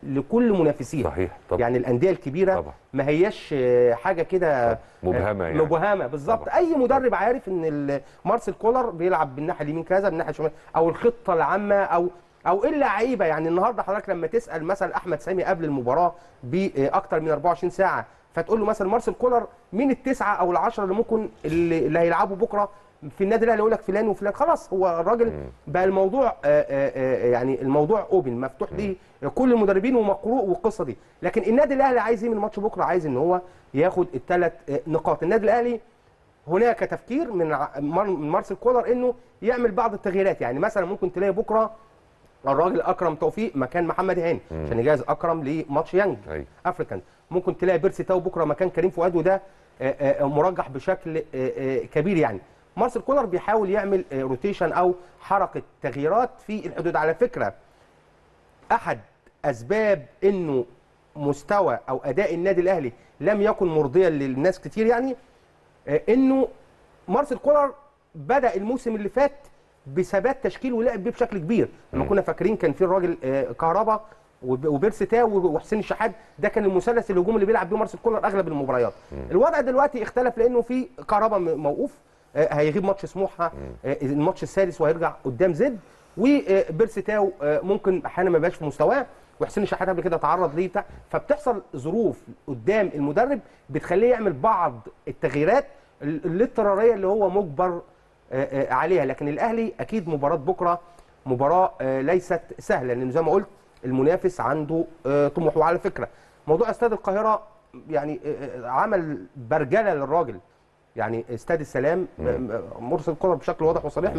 لكل منافسيها. صحيح طبعا. يعني الانديه الكبيره طبعا. ما هياش حاجه كده مبهمه يعني. مبهمه بالظبط. اي مدرب عارف ان مارسيل كولر بيلعب بالناحيه اليمين كذا، بالناحيه الشمال، او الخطه العامه، او ايه اللعيبه. يعني النهارده حضرتك لما تسال مثلا احمد سامي قبل المباراه باكتر من 24 ساعه، فتقول له مثلا مارسيل كولر مين التسعه او العشره اللي ممكن اللي هيلعبوا بكره في النادي الاهلي، يقول لك فلان وفلان. خلاص هو الراجل بقى الموضوع يعني الموضوع اوبن مفتوح ليه كل المدربين ومقروء والقصه دي. لكن النادي الاهلي عايز ايه من الماتش بكره؟ عايز ان هو ياخد الثلاث نقاط. النادي الاهلي هناك تفكير من مارسيل كولر انه يعمل بعض التغييرات. يعني مثلا ممكن تلاقي بكره الراجل اكرم توفيق مكان محمد هاني عشان يجهز اكرم لماتش يانج افريكان. ممكن تلاقي بيرسي تاو بكره مكان كريم فؤاد، وده مرجح بشكل كبير. يعني مارسيل كولر بيحاول يعمل روتيشن او حركه تغييرات في الحدود. على فكره احد اسباب انه مستوى او اداء النادي الاهلي لم يكن مرضيا للناس كتير، يعني انه مارسيل كولر بدا الموسم اللي فات بثبات تشكيل ولعب بيه بشكل كبير. لما كنا فاكرين كان في الراجل كهربا وبيرسي تاو وحسين الشحات، ده كان المثلث الهجومي اللي بيلعب بيه مارسيل كولر اغلب المباريات. الوضع دلوقتي اختلف لانه في كهربا موقوف، هيغيب ماتش سموحه الماتش السادس وهيرجع قدام زد، وبيرسي تاو ممكن احيانا ما يبقاش في مستواه، وحسين الشحات قبل كده تعرض ليه بتاع. فبتحصل ظروف قدام المدرب بتخليه يعمل بعض التغييرات الاضطراريه اللي هو مجبر عليها. لكن الاهلي اكيد مباراه بكره مباراه ليست سهله، لان زي ما قلت المنافس عنده طموح. وعلى فكره موضوع استاد القاهره يعني عمل برجله للراجل. يعني استاد السلام مرسل كولر بشكل واضح وصريح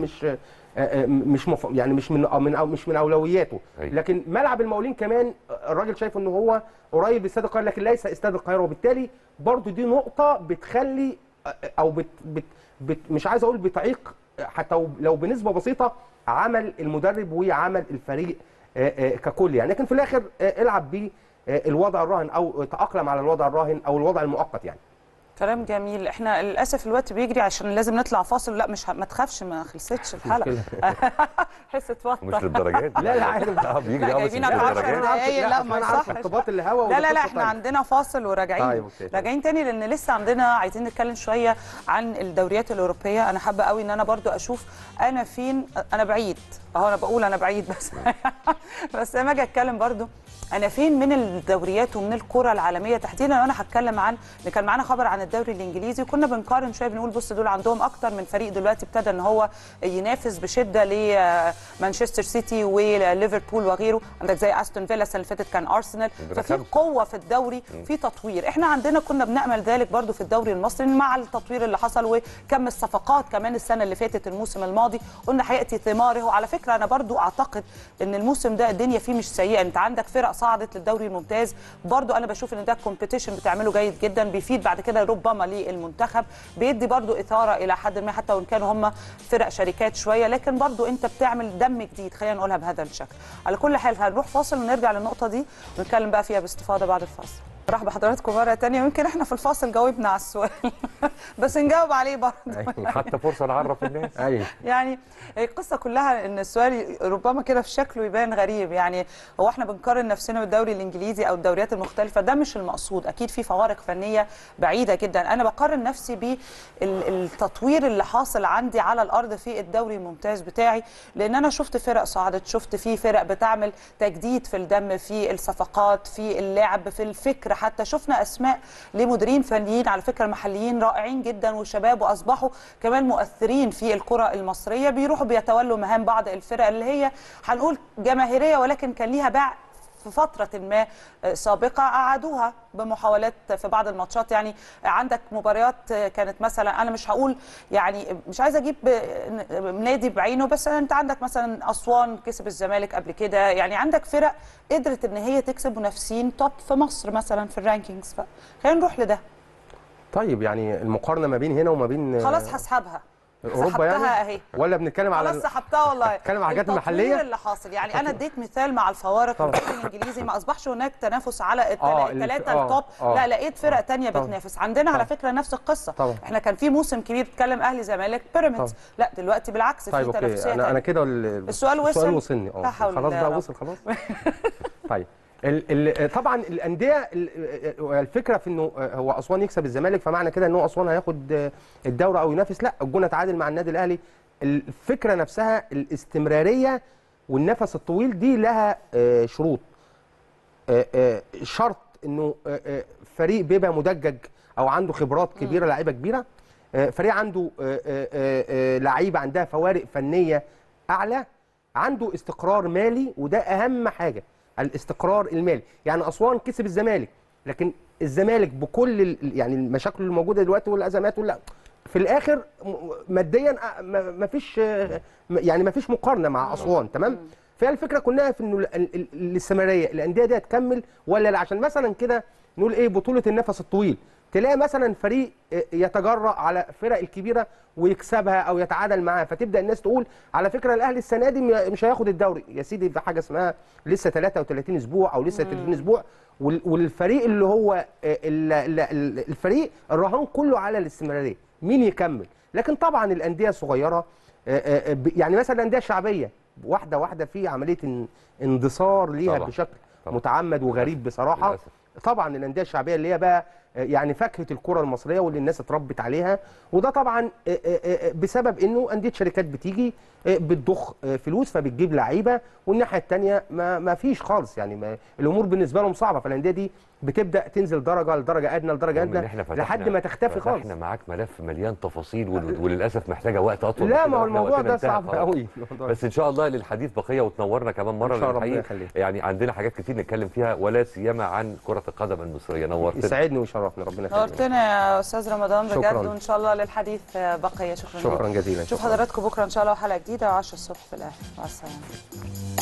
مش من اولوياته. لكن ملعب المقاولين كمان الراجل شايف ان هو قريب من استاد القاهره، لكن ليس استاد القاهره. وبالتالي برضو دي نقطه بتخلي او مش عايز اقول بتعيق حتى لو بنسبه بسيطه عمل المدرب وعمل الفريق ككل. يعني لكن في الاخر العب بيه الوضع الراهن او تاقلم على الوضع الراهن او الوضع المؤقت. يعني كلام جميل. احنا للاسف الوقت بيجري عشان لازم نطلع فاصل. لا مش ما تخافش، ما خلصتش الحلقه. حس توتر مش للدرجات دي. لا عادي بيجري جايبين 10 دقايق. لا ما يصحش. ارتباط الهوا لا احنا عندنا فاصل وراجعين. راجعين تاني لان لسه عندنا عايزين نتكلم شويه عن الدوريات الاوروبيه. انا حابه قوي ان انا برضو اشوف انا فين. انا بعيد اهو، انا بقول انا بعيد بس لما اجي اتكلم برضو انا فين من الدوريات ومن الكره العالميه تحديدا. وانا هتكلم عن اللي كان معانا خبر عن الدوري الانجليزي، وكنا بنقارن شويه بنقول بص دول عندهم اكتر من فريق دلوقتي ابتدى ان هو ينافس بشده لمانشستر سيتي وليفربول وغيره. عندك زي استون فيلا السنه اللي فاتت كان ارسنال. ففي قوه في الدوري، في تطوير. احنا عندنا كنا بنامل ذلك برضو في الدوري المصري مع التطوير اللي حصل وكم الصفقات كمان السنه اللي فاتت الموسم الماضي قلنا هياتي ثماره. وعلى فكره انا برضو اعتقد ان الموسم ده الدنيا فيه مش سيئه. انت عندك فرق صعدت للدوري الممتاز، برضو انا بشوف ان ده كومبيتيشن بتعمله جيد جدا، بيفيد بعد كده ربما للمنتخب، بيدي برضو اثاره الى حد ما حتى وان كانوا هم فرق شركات شويه، لكن برضو انت بتعمل دم جديد. خلينا نقولها بهذا الشكل. على كل حال هنروح فاصل ونرجع للنقطه دي ونتكلم بقى فيها باستفاضه بعد الفاصل. مرحبا بحضراتكم مره ثانيه. ويمكن احنا في الفاصل جاوبنا على السؤال بس نجاوب عليه برضه حتى فرصه نعرف الناس. يعني القصه كلها ان السؤال ربما كده في شكله يبان غريب. يعني هو احنا بنقارن نفسنا بالدوري الانجليزي او الدوريات المختلفه؟ ده مش المقصود. اكيد في فوارق فنيه بعيده جدا. انا بقارن نفسي بالتطوير اللي حاصل عندي على الارض في الدوري الممتاز بتاعي، لان انا شفت فرق صعدت، شفت في فرق بتعمل تجديد في الدم، في الصفقات، في اللعب، في الفكر. حتى شفنا اسماء لمديرين فنيين على فكره محليين رائعين جدا وشباب، واصبحوا كمان مؤثرين في الكره المصريه، بيروحوا بيتولوا مهام بعض الفرق اللي هي هنقول جماهيريه ولكن كان ليها باع في فترة ما سابقة أعادوها بمحاولات في بعض الماتشات. يعني عندك مباريات كانت مثلا، أنا مش هقول يعني مش عايزة أجيب نادي بعينه، بس أنت عندك مثلا أسوان كسب الزمالك قبل كده. يعني عندك فرق قدرت إن هي تكسب منافسين توب في مصر مثلا في الرانكينجز. خلينا نروح لده. طيب يعني المقارنة ما بين هنا وما بين خلاص هسحبها اوروبا يعني اهي، ولا بنتكلم على خلاص سحبتها والله. بنتكلم على الحاجات المحليه اللي حاصل. يعني انا اديت مثال مع الفوارق في الدوري الانجليزي، ما اصبحش هناك تنافس على الثلاثه التوب. لا لقيت فرق ثانيه بتنافس. عندنا على فكره نفس القصه. احنا كان في موسم كبير بتتكلم اهلي زمالك بيراميدز، لا دلوقتي بالعكس في تنافسيه. انا كده السؤال وصلني. خلاص بقى وصل خلاص. طيب طبعا الانديه الفكره في انه هو اسوان يكسب الزمالك فمعنى كده ان هو اسوان هياخد الدوري او ينافس، لا، الجونه تعادل مع النادي الاهلي. الفكره نفسها الاستمراريه والنفس الطويل دي لها شروط. شرط انه فريق بيبقى مدجج او عنده خبرات كبيره، لعيبه كبيره، فريق عنده لعيبه عندها فوارق فنيه اعلى، عنده استقرار مالي، وده اهم حاجه، الاستقرار المالي. يعني اسوان كسب الزمالك، لكن الزمالك بكل يعني المشاكل الموجوده دلوقتي والازمات في الاخر ماديا ما فيش مقارنه مع اسوان، تمام؟ فهي الفكره كلها في انه الاستمراريه، الانديه دي هتكمل ولا لا. عشان مثلا كده نقول ايه، بطوله النفس الطويل، تلاقي مثلا فريق يتجرأ على فرق الكبيره ويكسبها او يتعادل معاها، فتبدا الناس تقول على فكره الاهلي السنه دي مش هياخد الدوري. يا سيدي في حاجه اسمها لسه 33 اسبوع او لسه 30 اسبوع، والفريق اللي هو الفريق الرهان كله على الاستمراريه، مين يكمل. لكن طبعا الانديه الصغيره يعني مثلا الانديه الشعبيه واحده واحده في عمليه اندثار ليها طبعا. بشكل طبعا. متعمد وغريب بصراحه للأسف. طبعا الانديه الشعبيه اللي هي بقى يعني فاكهه الكره المصريه واللي الناس اتربت عليها، وده طبعا بسبب انه انديه شركات بتيجي بتضخ فلوس فبتجيب لعيبه، والناحيه الثانيه ما فيش خالص، يعني الامور بالنسبه لهم صعبه، فالانديه دي بتبدا تنزل درجه لدرجه ادنى لدرجه ادنى لحد ما تختفي خالص. احنا معاك ملف مليان تفاصيل وللاسف محتاجه وقت اطول. لا، ما هو الموضوع ده صعب قوي، بس ان شاء الله للحديث بقيه وتنورنا كمان مره، الحقيقه يعني عندنا حاجات كتير نتكلم فيها ولا سيما عن كره القدم المصريه. نورتنا، يسعدني ويشرفنا، ربنا يخليك. نورتنا يا استاذ رمضان بجد، وان شاء الله للحديث بقيه. شكرا جزيلا. نشوف حضراتكم بكره ان شاء الله حلقه جديده و10 الصبح في الاهلي. مع السلامه.